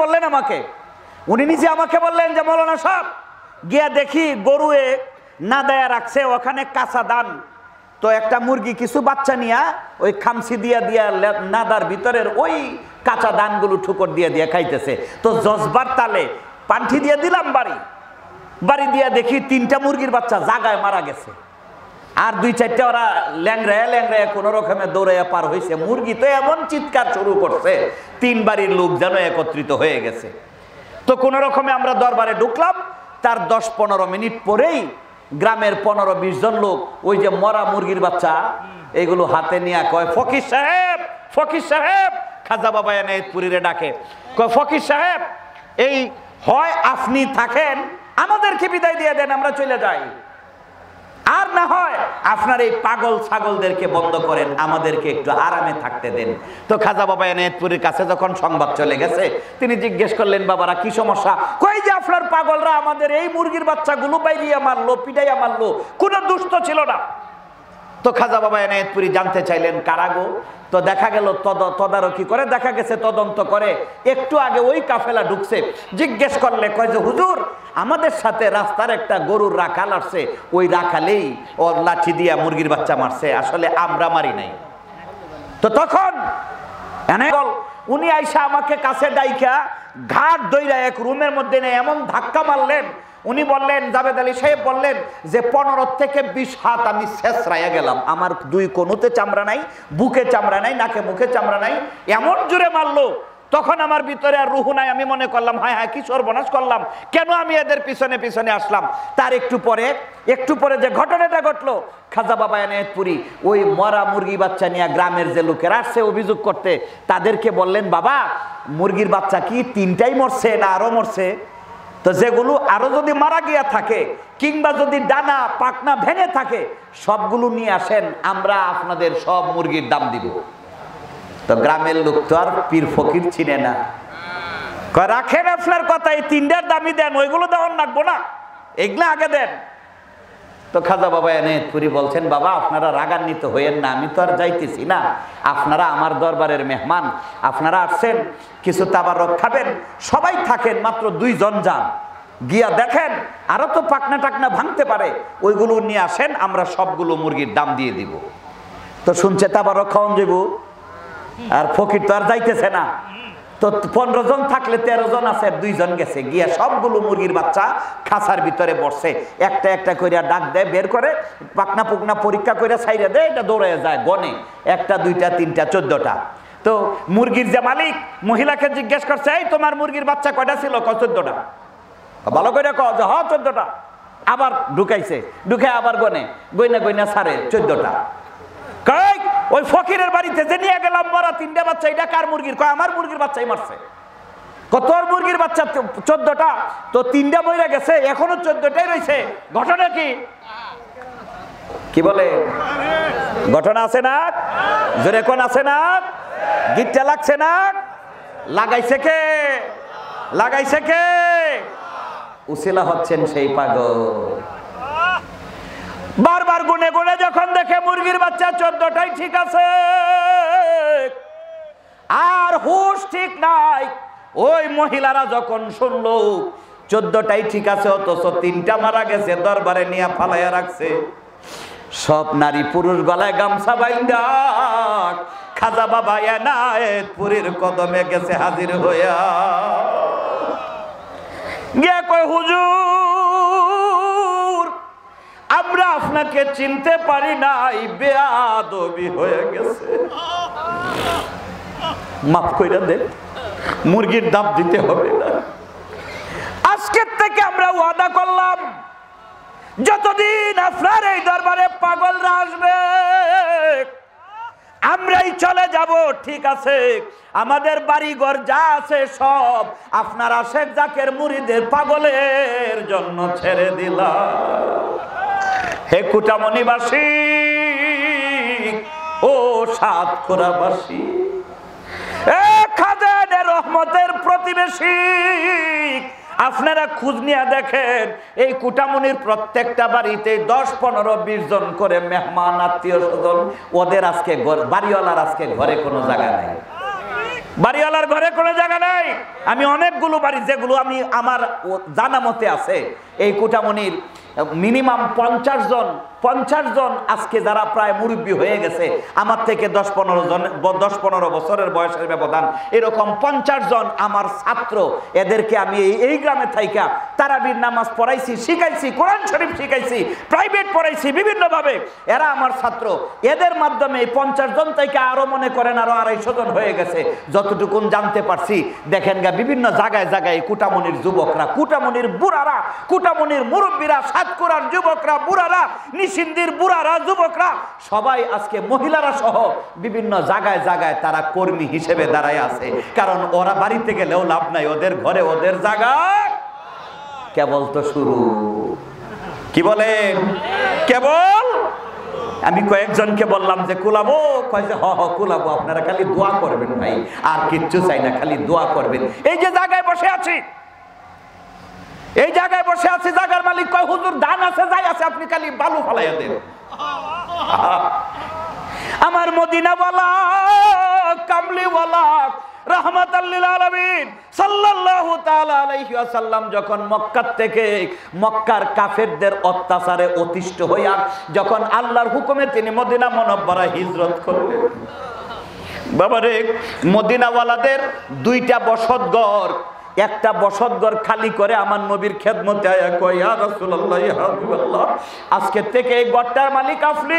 আমাকে বললেন যে মৌলানা সাহেব, গিয়া দেখি গরুয়ে না দেয়া রাখছে, ওখানে কাঁচা দান। তো একটা মুরগি কিছু বাচ্চা নিয়া ওই খামসি দিয়া নাদার ভিতরের ওই কাঁচা দানগুলো ঠুকর দিয়া খাইতেছে। তো জজবার তালে পান্ঠি দিয়ে দিলাম বাড়ি দিয়া দেখি 3টা মুরগির বাচ্চা জাগায় মারা গেছে, আর 2-4টা ওরা ল্যাংড়ায় কোন রকমে দৌড়াইয়া পার হয়েছে। মুরগি তো এমন চিৎকার শুরু করছে, 3 বাড়ির লোক যেন একত্রিত হয়ে গেছে। তো কোন রকমে আমরা দরবারে ঢুকলাম, তার 10-15 মিনিট পরেই গ্রামের 15-20 জন লোক ওই যে মরা মুরগির বাচ্চা এগুলো হাতে নিয়ে কয়, ফকির সাহেব, খাজা বাবা এনায়েতপুরীরে ডাকে, কয় ফকির সাহেব, এই হয় আপনি থাকেন, আমাদেরকে বিদায় দিয়ে দেন, আমরা চলে যাই, আর না হয় আপনার এই পাগল ছাগলদেরকে বন্ধ করেন, আমাদেরকে একটু আরামে থাকতে দেন। তো খাজা বাবা এনায়েতপুরীর কাছে যখন সংবাদ চলে গেছে, তিনি জিজ্ঞেস করলেন, বাবারা কি সমস্যা? কই যে আপনার পাগলরা আমাদের এই মুরগির বাচ্চাগুলো বাইরিয়ে মারলো, পিটাইয়া মারলো, কোনো দুষ্ট ছিল না। তো খাজা বাবা এনায়েতপুরী জানতে চাইলেন কারাগো। তো দেখা গেল তদারকি করে দেখা গেছে, তদন্ত করে একটু আগে ওই কাফেলা ঢুকছে। জিজ্ঞেস করলে কয় যে হুজুর, আমাদের সাথে রাস্তার একটা গরুর রাখাল আসছে, ওই রাখালেই ওর লাঠি দিয়া মুরগির বাচ্চা মারছে, আসলে আমরা মারি নাই। তো তখন উনি আইসা আমাকে কাছে ডাইকা ঘাট দইরা এক রুমের মধ্যে নেই এমন ধাক্কা মারলেন। উনি বললেন, জাবেদ আলী সাহেব বললেন যে 15 থেকে 20 হাত আমি শেষরাইয়া গেলাম, আমার 2 কোণতে চামড়া নাই, বুকে চামড়া নাই, নাকে মুখে চামড়া নাই, এমন জোরে মারলো। তখন আমার ভিতরে আর রুহু নাই, আমি মনে করলাম হায় হায় কি সর্বনাশ করলাম, কেন আমি এদের পিছনে পিছনে আসলাম। তার একটু পরে যে ঘটনাটা ঘটলো, খাজা বাবা এনায়েতপুরী ওই মরা মুরগি বাচ্চা নিয়ে গ্রামের যে লোকেরা আসছে অভিযোগ করতে, তাদেরকে বললেন, বাবা মুরগির বাচ্চা কি 3টাই মরছে না আরো মরছে? তো যেগুলো আরো যদি মারা গিয়া থাকে কিংবা যদি ডানা পাখনা ভেঙে থাকে সবগুলো নিয়ে আসেন, আমরা আপনাদের সব মুরগির দাম দিব। তো গ্রামের লোক তো আর পীর ফকির চিনে না, রাখেন আপনার কথা, এই 3টার দামই দেন, ওইগুলো দেওয়ার লাগবো না, এগুলো আগে দেন। তো খাজা বাবা এনায়েতপুরী বলছেন, বাবা আপনারা রাগান্বিত হইয়েন না, আমি তো আর যাইতেছি না, আপনারা আমার দরবারের মেহমান, আপনারা আসছেন কিছু তাবারক খাবেন, সবাই থাকেন, মাত্র 2 জন যান, গিয়া দেখেন আরো তো পাকনা টাকনা ভাঙতে পারে, ওইগুলো নিয়ে আসেন, আমরা সবগুলো মুরগির দাম দিয়ে দিব। তো শুনছে তাবারক খাওয়ান যাব, আর ফকির তো আর যাইতেছে না। তো 15 জন থাকলে 13 জন আছে, 2 জন গেছে, গিয়া সবগুলো মুরগির বাচ্চা খাঁচার ভিতরে বসছে, একটা একটা করে ডাক দেয়, বের করে পাকনা পুকনা পরীক্ষা করে ছাইরে দেয়, এটা দৌড়ে যায়, গনে 1টা 2টা 3টা 14টা। তো মুরগির যে মালিক মহিলাকে জিজ্ঞেস করছে, এই তোমার মুরগির বাচ্চা কয়টা ছিল? 14টা। ভালো করে কও যে হ্যাঁ 14টা। আবার ঢুকাইছে, ঢুকে আবার গয়না ছাড়ে 14টা। ওই ফকিরের বাড়িতে যে নিয়ে গেলাম মরা 3টা বাচ্চা, এটা কার মুরগির? কয় আমার মুরগির বাচ্চাই মারছে। তোর মুরগির বাচ্চা 14টা, তো 3টা মরে গেছে, এখনো 14টাই রয়েছে, ঘটনা কি বলে? ঘটনা আছে না? জোরে কোন আছে না? গিটটা লাগছে না? লাগাইছে কে? উসিলা হচ্ছেন সেই পাগল। বারবার গুনে গুনে যখন দেখে মুরগির বাচ্চা 14টাই ঠিক আছে, আর হুশ ঠিক নাই, ওই মহিলারা যখন শুনলো 14টাই ঠিক আছে অথচ 3টা মারা গেছে, দরবারে নিয়ে ফালাইয়া রাখছে। সব নারী পুরুষ গলায় গামছা বাইন্দা খাজা বাবা এনায়েতপুরীর কদমে গেছে হাজির হইয়া। গিয়ে কয়, হুজুর আমরা আপনাকে চিনতে পারি নাই, বেয়াদবি হয়ে গেছে, মাফ কইরা দেন, মুরগির দাম দিতে হবে না। আজকের থেকে আমরা ওয়াদা করলাম, যতদিন আপনার এই দরবারে পাগলরা আসবে আমরাই চলে যাব, ঠিক আছে? আমাদের বাড়িঘর যা আছে সব আপনার আশেক জাকের মুরিদের পাগলের জন্য ছেড়ে দিলাম। হে কুটামণিবাসী ও সাতক্ষীরাবাসী, এ খাজানের রহমতের প্রতিবেশী, আপনারা খোঁজ নিয়ে দেখেন এই কুটামনির প্রত্যেকটা বাড়িতে 10-15-20 জন করে মেহমান আত্মীয় স্বজন, ওদের আজকে বাড়িওয়ালার আজকে ঘরে কোনো জায়গা নাই, বাড়িওয়ালার ঘরে কোনো জায়গা নাই। আমি অনেকগুলো বাড়ি যেগুলো আমি আমার জানা মতে আছে, এই কুটামনির মিনিমাম 50 জন আজকে যারা প্রায় মুরব্বী হয়ে গেছে, আমার থেকে 10-15 বছরের বয়সের ব্যবধান, এরকম 50 জন আমার ছাত্র, এদেরকে আমি এই গ্রামে থাইকা তারাবির নামাজ পড়াইছি, শিখাইছি, কোরআন শরীফ শিখাইছি, প্রাইভেট পড়াইছি বিভিন্নভাবে, এরা আমার ছাত্র। এদের মাধ্যমে 50 জন থেকে আরো মনে করেন আরো 250 জন হয়ে গেছে। যতটুকুন জানতে পারছি, দেখেন গা বিভিন্ন জায়গায় জায়গায় কুটামনির যুবকরা, কুটামনির বুড়ারা, কুটামনির মুরব্বীরা, সাতক্ষীরার যুবকরা, বুড়ারা, নিশিন্দির বুড়ারা, যুবকরা, সবাই আজকে মহিলারা সহ বিভিন্ন জায়গায় জায়গায় তারা কর্মী হিসেবে দাঁড়ায় আছে। কারণ ওরা বাড়িতে গেলেও লাভ নাই, ওদের ঘরে ওদের জায়গায় কেবল তো শুরু। কি বলেন? কেবল আমি কয়েকজনকে বললাম যে কুলাবো, কয় যে হ কুলাবো, আপনারা খালি দোয়া করবেন ভাই, আর কিচ্ছু চাই না, খালি দোয়া করবেন। এই যে জায়গায় বসে আছি, এই জায়গায় বসে আছি, জায়গার মালিক কয় হুজুর ধান আছে যাই আছে, আপনি খালি বালু ফালাইয়া দেন। আমার মদিনাওয়ালা কামলিওয়ালা রাহমাতাল লিল আলামিন সাল্লাল্লাহু তাআলা আলাইহি ওয়াসাল্লাম যখন মক্কা থেকে মক্কার কাফেরদের অত্যাচারে অতিষ্ঠ হইয়া যখন আল্লাহর হুকুমে তিনি মদিনা মুনাওয়ারা হিজরত করলেন, বাবারে মদিনাওয়ালাদের দুইটা বসতঘর, একটা বসতঘর খালি করে আমার নবীর খেদমতে আয়া কয় ইয়া রাসূলুল্লাহ ইয়া হাবিবাল্লাহ, আজকে থেকে এই ঘরটার মালিক আপনি,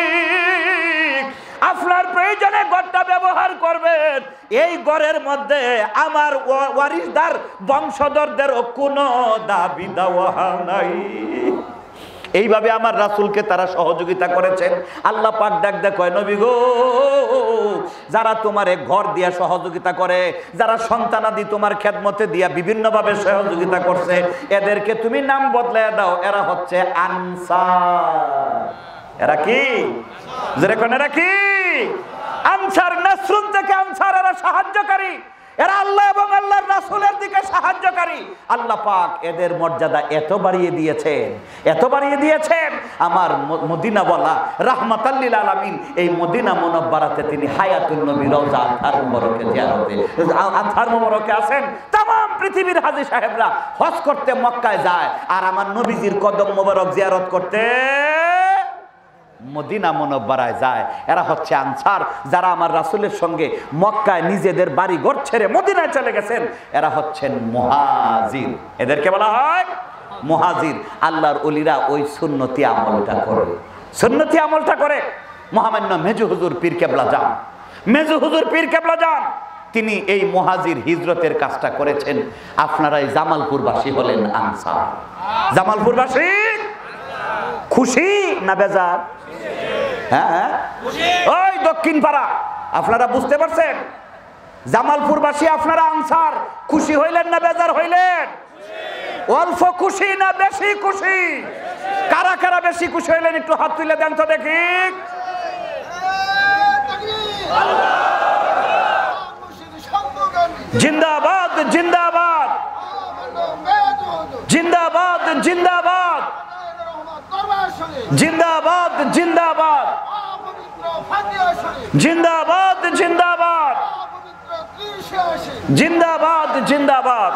আপনার প্রয়োজনে ঘরটা ব্যবহার করবেন। এই ঘরের মধ্যে আমার ওয়ারিসদার বংশধরদেরও কোনো দাবি দেওয়া নাই। এইভাবে আমার রাসূলকে তারা সহযোগিতা করেছেন। আল্লাহ পাক ডাক দেয় কয় নবী গো, যারা তোমার ঘর দিয়া সহযোগিতা করে, যারা সন্তানাদি তোমার খেদমতে দিয়া বিভিন্নভাবে সহযোগিতা করছে, এদেরকে তুমি নাম বদলায় দাও, এরা হচ্ছে আনসার। এরা কি? যেরকম এরা কি? আনসার। নাসরুন থেকে আনসার, এরা সাহায্যকারী, এরা আল্লাহ এবং আল্লাহর রাসূলের দিকে সাহায্যকারী। আল্লাহ পাক এদের মর্যাদা এত বাড়িয়ে দিয়েছেন, এত বাড়িয়ে দিয়েছেন। আমার মদিনাওয়ালা রাহমাতাল লিল আলামিন এই মদিনা মুনাওয়ারাতে তিনি হায়াতুন নবী রওজা আতহার মুবারকে জিয়ারতে, আতহার মুবারকে আছেন। तमाम পৃথিবীর হাজী সাহেবরা হজ করতে মক্কায় যায়, আর আমার নবীজির কদম মুবারক জিয়ারত করতে মদিনা মুনাওয়ারায় যায়। এরা হচ্ছে আনসার, যারা আমার রাসূলের সঙ্গে মক্কায় নিজেদের বাড়ি ঘর ছেড়ে মদিনায় চলে গেছেন। এরা হচ্ছেন মুহাজির, এদেরকে বলা হয় মুহাজির। আল্লাহর ওলিরা ওই সুন্নতি আমলটা করে, সুন্নতি আমলটা করে। মহামান্য মেজু হুজুর পীর কেবলা যান, মেজু হুজুর পীর কেবলা যান, তিনি এই মুহাজির হিজরতের কাজটা করেছেন। আপনারা এই জামালপুরবাসী হলেন আনসার। জামালপুরবাসী খুশি না বেজার? হ্যাঁ, ওই দক্ষিণ পাড়া, আপনারা বুঝতে পারছেন? জামালপুরবাসী আপনারা আনসার, খুশি হইলেন না বেজার হইলেন? অল্প খুশি না বেশি খুশি? কারা কারা বেশি খুশি হইলেন একটু হাত তুলে দেন তো দেখি। জিন্দাবাদ জিন্দাবাদ জিন্দাবাদ জিন্দাবাদ জিন্দাবাদ জিন্দাবাদ জিন্দাবাদ জিন্দাবাদ জিন্দাবাদ জিন্দাবাদ।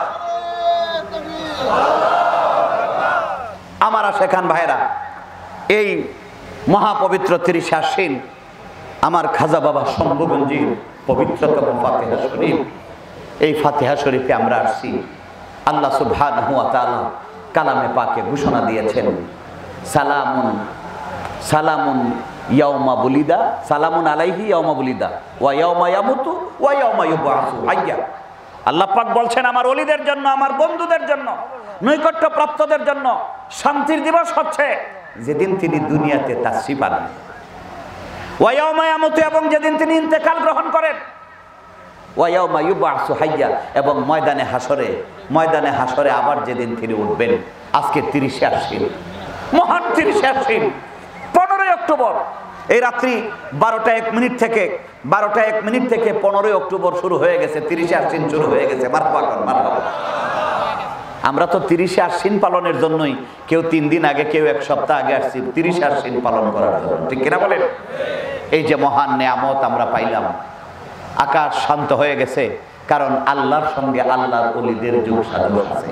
আমার আশেখান ভাইরা, এই মহাপবিত্র 30 আশ্বিন আমার খাজা বাবা শম্ভুগঞ্জির পবিত্রতম ফাতিহা শরীফ, এই ফাতিহা শরীফে আমরা আসছি। আল্লাহ সুবহানাহু ওয়া তাআলা কালামে পাকে ঘোষণা দিয়েছেন, সালামুন সালামুন ইয়াউমা বুলিদা, সালামুন আলাইহি ইয়াউমা বুলিদা ওয়া ইয়াউমা ইয়ামুতু ওয়া ইয়াউমা ইউবআসু হাইয়া। আল্লাহ পাক বলছেন আমার ওলিদের জন্য, আমার বন্ধুদের জন্য, নৈকট্য প্রাপ্তদের জন্য শান্তির দিবস হচ্ছে যেদিন তিনি দুনিয়াতে তাশরীফ আনেন, ওয়া ইয়াউমা ইয়ামুতু, এবং যেদিন তিনি ইন্তেকাল গ্রহণ করেন, ওয়া ইয়াউমা ইউবআসু হাইয়া, এবং ময়দানে হাসরে আবার যেদিন তিনি উঠবেন। আজকে 30 আশ্বিন, মহান 30 আশ্বিন, 15 অক্টোবর। এই রাত্রি 12টা 1 মিনিট থেকে 15 অক্টোবর শুরু হয়ে গেছে, 30 আশ্বিন শুরু হয়ে গেছে। মারহাবা কর, মারহাবা। আমরা তো 30 আশ্বিন পালনের জন্যই কেউ 3 দিন আগে, কেউ 1 সপ্তাহ আগে আসছি 30 আশ্বিন পালন করার জন্য, ঠিক কিনা বলেন? এই যে মহান নেয়ামত আমরা পাইলাম, আকাশ শান্ত হয়ে গেছে, কারণ আল্লাহর সঙ্গে আল্লাহর ওলিদের যোগ সাধন আছে।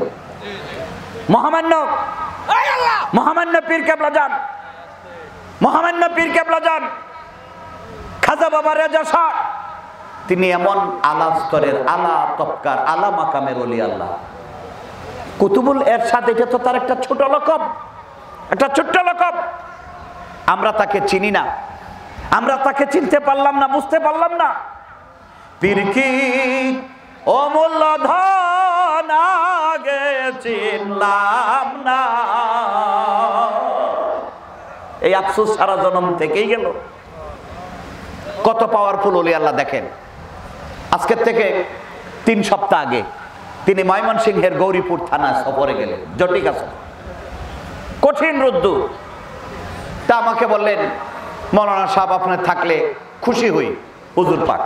মহামান্য পীর কেবলা যান, মহামান্য পীর কেবলা যান খাজা বাবা রেজা শাহ, তিনি এমন আলা স্তরের, আলা তবকার, আলা মাকামের ওলি আল্লাহ। কুতুবুল এরশাদ, এটা তো তার একটা ছোট লকব, একটা ছোট্ট লকব। আমরা তাকে চিনি না, আমরা তাকে চিনতে পারলাম না, বুঝতে পারলাম না। পীর কি অমূল্য ধন আগে চিনলাম না, এই আফসোস সারা জন্ম থেকেই গেল। কত পাওয়ারফুল ওলি আল্লাহ দেখেন। আজকের থেকে 3 সপ্তাহ আগে তিনি ময়মনসিংহের গৌরীপুর থানা সফরে গেলেন, জটিক আছে, কঠিন রোদ্দুর। তা আমাকে বললেন মৌলানা সাহেব আপনার থাকলে খুশি হই হুজুর পাক।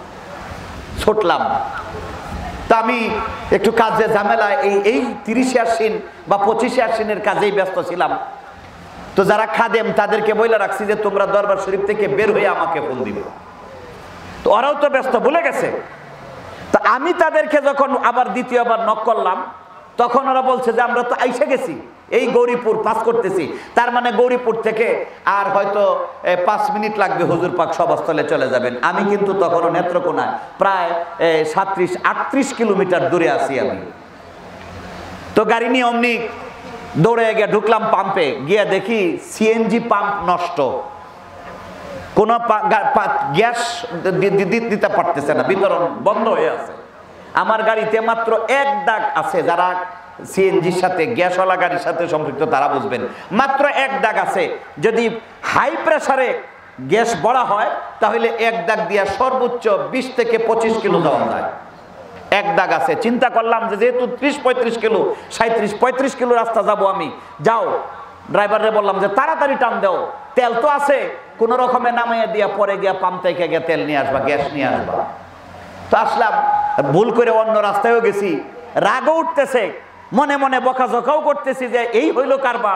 ছুটলাম। তা আমি একটু কাজে ঝামেলা এই 30 আশ্বিন বা 25 আশ্বিনের কাজেই ব্যস্ত ছিলাম। তো যারা খাদেম তাদেরকে বলে রাখছি যে তোমরা দরবার শরীফ থেকে বের হয়ে আমাকে ফোন দিবে। তো ওরাও তো ব্যস্ত, ভুলে গেছে। তা আমি তাদেরকে যখন আবার দ্বিতীয়বার নক করলাম, তখন ওরা বলছে যে আমরা তো আইসা গেছি, এই গৌরীপুর পাস করতেছি। তার মানে গৌরীপুর থেকে আর হয়তো 5 মিনিট লাগবে, হুজুর পাক সভাস্থলে চলে যাবেন। আমি কিন্তু তখনও নেত্রকোনায় প্রায় 37-38 কিলোমিটার দূরে আছি আমি। তো গাড়ি নিয়ে অমনি দৌড়ে গিয়ে ঢুকলাম পাম্পে, গিয়ে দেখি সিএনজি পাম্প নষ্ট, কোনো গ্যাস দিতে পারতেছে না, বিতরণ বন্ধ হয়ে আছে। আমার গাড়িতে মাত্র 1 দাগ আছে, যারা সিএনজির সাথে গ্যাসওয়ালা গাড়ির সাথে সম্পৃক্ত তারা বুঝবেন, মাত্র 1 দাগ আছে। যদি হাই প্রেসারে গ্যাস বড়া হয় তাহলে 1 দাগ দিয়ে সর্বোচ্চ 20 থেকে 25 কিলো যাওয়া যায়। 1 দাগ আছে। চিন্তা করলাম যে যেহেতু 30-35 কিলো, 37-35 কিলো রাস্তা যাবো আমি, যাও ড্রাইভারে বললাম যে তাড়াতাড়ি টান দাও, তেল তো আছে, কোনো রকমে নামিয়ে দিয়া পরে গিয়া পাম্প থেকে গিয়ে তেল নিয়ে আসবা, গ্যাস নিয়ে আসবা। তো আসলাম, ভুল করে অন্য রাস্তায়ও গেছি, রাগও উঠতেছে, মনে মনে বকাঝকাও করতেছি যে এই হইল কারবার।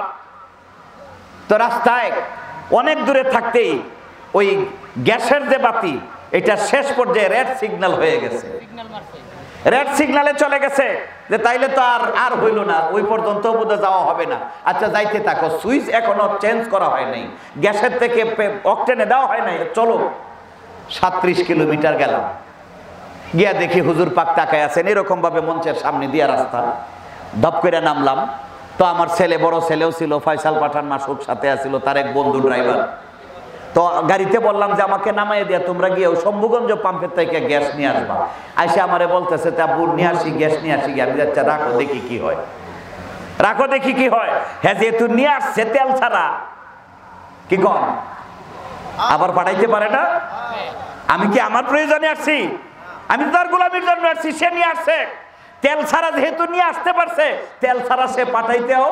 তো রাস্তায় অনেক দূরে থাকতেই ওই গ্যাসের যে বাতি, এটা শেষ পর্যায়ে রেড সিগন্যাল হয়ে গেছে, রেড সিগন্যালে চলে গেছে। যে তাইলে তো আর হইল না, ওই পর্যন্ত বোধহয় যাওয়া হবে না। আচ্ছা যাইতে থাকো, সুইচ এখনো চেঞ্জ করা হয় নাই, গ্যাসের থেকে অকটেনে দেওয়া হয় নাই, চলো। 37 কিলোমিটার গেলাম, গিয়া দেখি হুজুর পাক তাকায় আছেন এরকম ভাবে মঞ্চের সামনে দিয়া রাস্তা। ধপ করে নামলাম। তো আমার ছেলে, বড় ছেলেও ছিল, ফয়সাল পাঠান মাসুক সাথে আছিল, তার এক বন্ধু ড্রাইভার। তো গাড়িতে বললাম যে আমাকে নামাই দিয়া তোমরা গিয়ে শম্ভুগঞ্জ পাম্পের থেকে গ্যাস নিয়ে আসবা। আইসা আমারে বলতেছে আব্বু নিয়ে আসি, গ্যাস নিয়ে আসি। আমি যাচ্ছি, রাখো দেখি কি হয়, রাখো দেখি কি হয়। হ্যাঁ যেহেতু নিয়ে আসছে তেল ছাড়া, কি কন আবার পাঠাইতে পারে না? আমি কি আমার প্রয়োজনে আসছি? আমি তার গোলামির জন্য আসছি, সে নিয়ে আসছে। তেল ছাড়া যেহেতু নিয়ে আসতে পারছে, তেল ছাড়া সে পাঠাইতেও।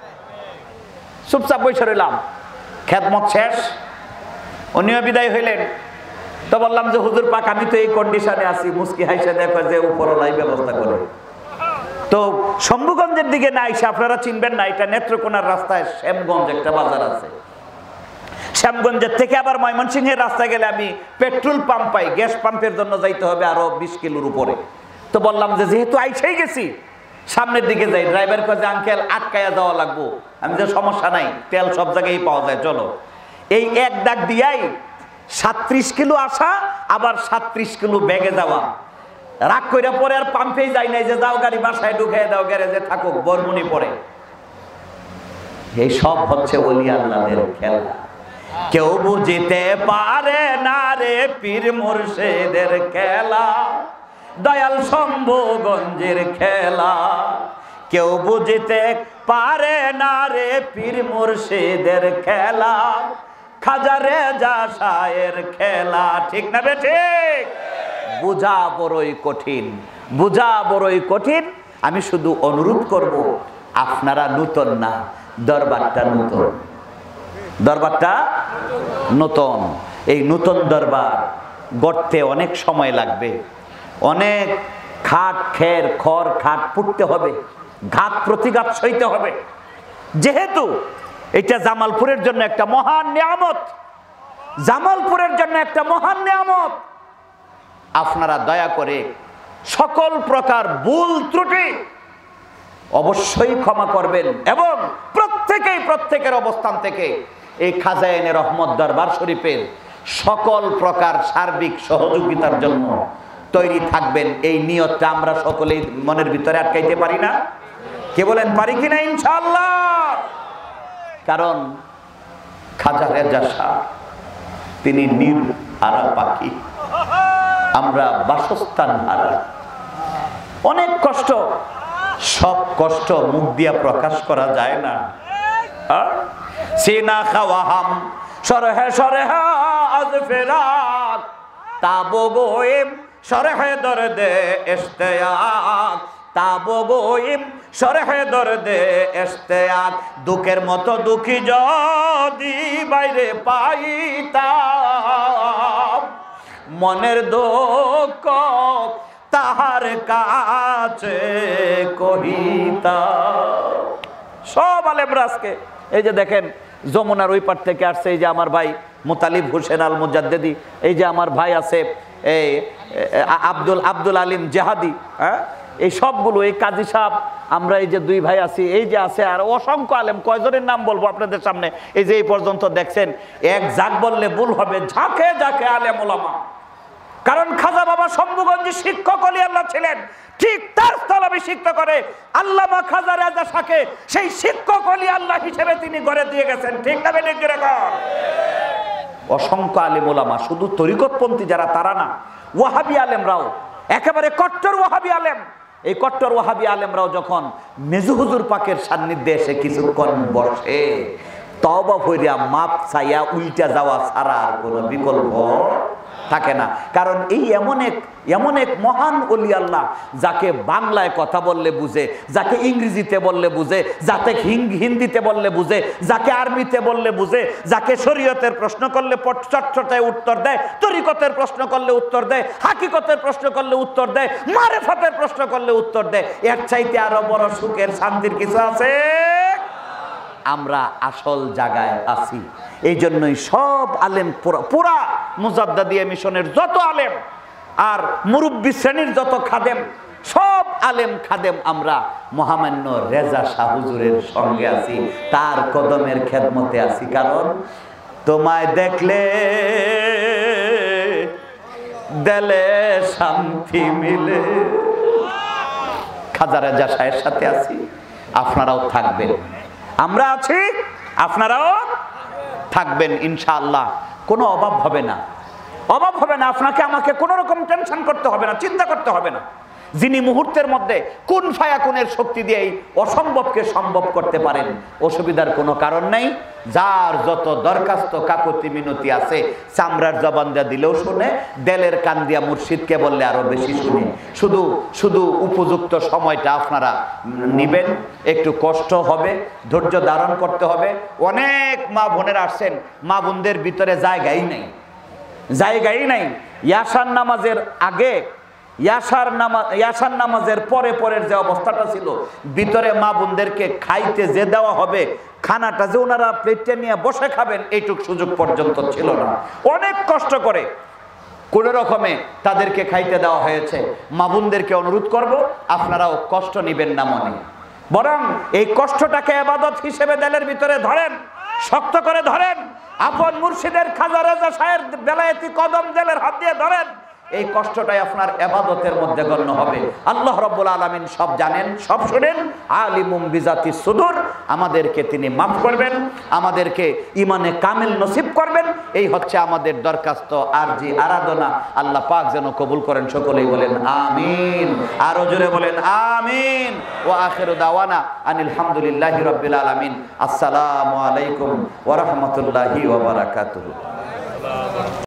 চুপচাপ বসে রইলাম। খেদমত শেষ, উনিও বিদায় হইলেন। তো বললাম যে হুজুর পাক আমি তো এই কন্ডিশনে আছি। মুস্কি হাইসা দেখো যে উপরওয়ালাই ব্যবস্থা করে। তো শম্ভুগঞ্জের দিকে না এসে, আপনারা চিনবেন না, এটা নেত্রকোনার রাস্তায় শ্যামগঞ্জ একটা বাজার আছে। শ্যামগঞ্জের থেকে আবার ময়মনসিংহের রাস্তায় গেলে আমি পেট্রোল পাম্প পাই, গ্যাস পাম্পের জন্য যাইতে হবে আরো 20 কিলোর উপরে। তো বললাম যে যেহেতু আইসাই গেছি, সামনের দিকে যাই। ড্রাইভার কাছে আঙ্কেল আটকায়া যাওয়া লাগবো। আমি যে সমস্যা নাই, তেল সব জায়গায় পাওয়া যায়, চলো। এই 1 দাগ দিয়াই 37 কিলো আসা, আবার 37 কিলো ব্যাগে যাওয়া। রাগ করে পরে আর পাম্পেই যাই নাই যে যাও গাড়ি বাসায় ঢুকাই দাও, গ্যারেজে থাকুক, বরমুনি পরে। এই সব হচ্ছে ওলি আল্লাহদের খেলা। কেউ বুঝিতে পারে না রে পীর মুর্শিদের খেলা, দয়াল শম্ভুগঞ্জের খেলা। কেউ বুঝিতে পারে না রে পীর মুর্শিদের খেলা, খাজা রেজা শাহের খেলা। ঠিক না বে ঠিক? বুঝা বড়ই কঠিন, বুঝা বড়ই কঠিন। আমি শুধু অনুরোধ করব, আপনারা নূতন না, দরবারটা নূতন, দরবারটা নূতন। এই নূতন দরবার গড়তে অনেক সময় লাগবে, অনেক খাট খের খড় খাট পুড়তে হবে, ঘাত প্রতিঘাত সইতে হবে। যেহেতু এটা জামালপুরের জন্য একটা মহান নিয়ামত, জামালপুরের জন্য একটা মহান নিয়ামত, আপনারা দয়া করে সকল প্রকার ভুল ত্রুটি অবশ্যই ক্ষমা করবেন এবং প্রত্যেকেই প্রত্যেকের অবস্থান থেকে এই খাজাইনে রহমত দরবার শরীফের সকল প্রকার সার্বিক সহযোগিতার জন্য তৈরি থাকবেন। এই নিয়তটা আমরা সকলেই মনের ভিতরে আটকাইতে পারি না? কে বলেন পারি কিনা? ইনশাআল্লাহ। কারণ খাজা রেজা শাহ তিনি নির্হারা পাখি, আমরা বাসস্থান হারা। অনেক কষ্ট, সব কষ্ট মুখ দিয়া প্রকাশ করা যায় না। সিনা খাওয়া হাম সরহে সরহে আজ ফেরাক, তাবো গোয়েম সরহে দর্দে ইশতিয়াক, তাবো গোয়েম শরহে দর্দে ইশতিয়াক দুঃখের মতো দুঃখী যদি বাইরে পাইতাম মনের দুঃখ তাহার কাছে কহিতাম। সব আলেমরা আজকে এই যে দেখেন যমুনার ওই পার থেকে আসছে, এই যে আমার ভাই মুতালিব হোসেন আল মুজাদ্দেদি, এই যে আমার ভাই আছে এই আব্দুল আলিম জেহাদি, হ্যাঁ এই সবগুলো, এই কাজী সাহেব, আমরা এই যে দুই ভাই আছি, এই যে আছে আর অসংখ্য আলেম, কয়জনের নাম বলবো আপনাদের সামনে, এই যে এই পর্যন্ত দেখছেন, এক ঝাঁক বললে ভুল হবে, ঝাঁকে ঝাঁকে আলেম ওলামা। কারণ খাজা বাবা শম্ভুগঞ্জে শিক্ষক অলি আল্লাহ ছিলেন, ঠিক তার স্থলাভিষিক্ত শিক্ষা করে আল্লামা খাজা রাজা শাহকে সেই শিক্ষক অলি আল্লাহ হিসেবে তিনি গড়ে দিয়ে গেছেন, ঠিক না বেঠিক? অসংখ্য আলেম ওলামা, শুধু তরিকতপন্থী যারা তারা না, ওয়াহাবি আলেমরাও, একেবারে কট্টর ওয়াহাবি আলেম, এই কট্টর ওয়াহাবি আলেমরাও যখন মেজু হুজুর পাকের সান্নিধ্যে এসে কিছুক্ষণ বসে, তওবা কইরা মাপ চাইয়া উল্টা যাওয়া ছাড়া আর কোনো বিকল্প থাকে না। কারণ এই এমন এক মহান ওলি আল্লাহ, যাকে বাংলায় কথা বললে বুঝে, যাকে ইংরেজিতে বললে বুঝে, যাকে হিন্দিতে বললে বুঝে, যাকে আরবিতে বললে বুঝে, যাকে শরীয়তের প্রশ্ন করলে চটচটায় উত্তর দেয়, তরিকতের প্রশ্ন করলে উত্তর দেয়, হাকিকতের প্রশ্ন করলে উত্তর দেয়, মারেফাতের প্রশ্ন করলে উত্তর দেয়, এর চাইতে আরো বড় সুখের শান্তির কিছু আছে? আমরা আসল জায়গায় আছি। এই জন্যই সব আলেম, পুরা মুজাদ্দাদিয়া মিশনের যত আলেম আর মুরব্বী শ্রেণীর যত খাদেম, সব আলেম খাদেম আমরা মহামান্য রেজা শাহ হুজুরের সঙ্গে আছি, তার কদমের খেদমতে আছি। কারণ তোমায় দেখলে দেলে শান্তি মিলে। খাজা রেজা শাহের সাথে আছি, আপনারাও থাকবেন, আমরা আছি, আপনারাও থাকবেন ইনশাআল্লাহ। কোনো অভাব হবে না, অভাব হবে না, আপনাকে আমাকে কোনো রকম টেনশন করতে হবে না, চিন্তা করতে হবে না। যিনি মুহূর্তের মধ্যে কুন ফায়াকুনের শক্তি দিয়ে অসম্ভবকে সম্ভব করতে পারেন, অসুবিধার কোনো কারণ নেই। যার যত দরখাস্ত কাকুতি মিনতি আছে, চামড়ার জবান দিয়া দিলেও শুনে, দেলের কান দিয়া মুর্শিদকে বললে আরো বেশি শুনে। শুধু উপযুক্ত সময়টা আপনারা নিবেন, একটু কষ্ট হবে, ধৈর্য ধারণ করতে হবে। অনেক মা বোনেরা আসছেন, মা বোনদের ভিতরে জায়গাই নাই। ইয়াসার নামাজের আগে, ইয়াসার নামাজের পরের যে অবস্থাটা ছিল, ভিতরে মা বোনদেরকে খাইতে যে দেওয়া হবে, খানাটা যে ওনারা প্লেটে নিয়ে বসে খাবেন, এইটুক সুযোগ পর্যন্ত ছিল না। অনেক কষ্ট করে কোন রকমে তাদেরকে খাইতে দেওয়া হয়েছে। মা বোনদেরকে অনুরোধ করব, আপনারাও কষ্ট নিবেন না মনে, বরং এই কষ্টটাকে ইবাদত হিসেবে দিলের ভিতরে ধরেন, শক্ত করে ধরেন। আপন মুর্শিদের খাজা রেজা শাহের বেলায়েতি কদম দিলের হাত দিয়ে ধরেন, এই কষ্টটাই আপনার ইবাদতের মধ্যে গণ্য হবে। আল্লাহ রাব্বুল আলামিন সব জানেন, সব শুনেন, আলিমুম বিজাতি সুদূর। আমাদেরকে তিনি মাফ করবেন, আমাদেরকে ইমানে কামিল নসিব করবেন। এই হচ্ছে আমাদের দরখাস্ত, আরজি, আরাধনা। আল্লাহ পাক যেন কবুল করেন। সকলেই বলেন আমিন, আরো জোরে বলেন আমিন। ওয়া আখিরু দাওয়ানা আনিল হামদুলিল্লাহি রাব্বিল আলামিন। আসসালামু আলাইকুম ওয়া রাহমাতুল্লাহি ওয়া বারাকাতুহু।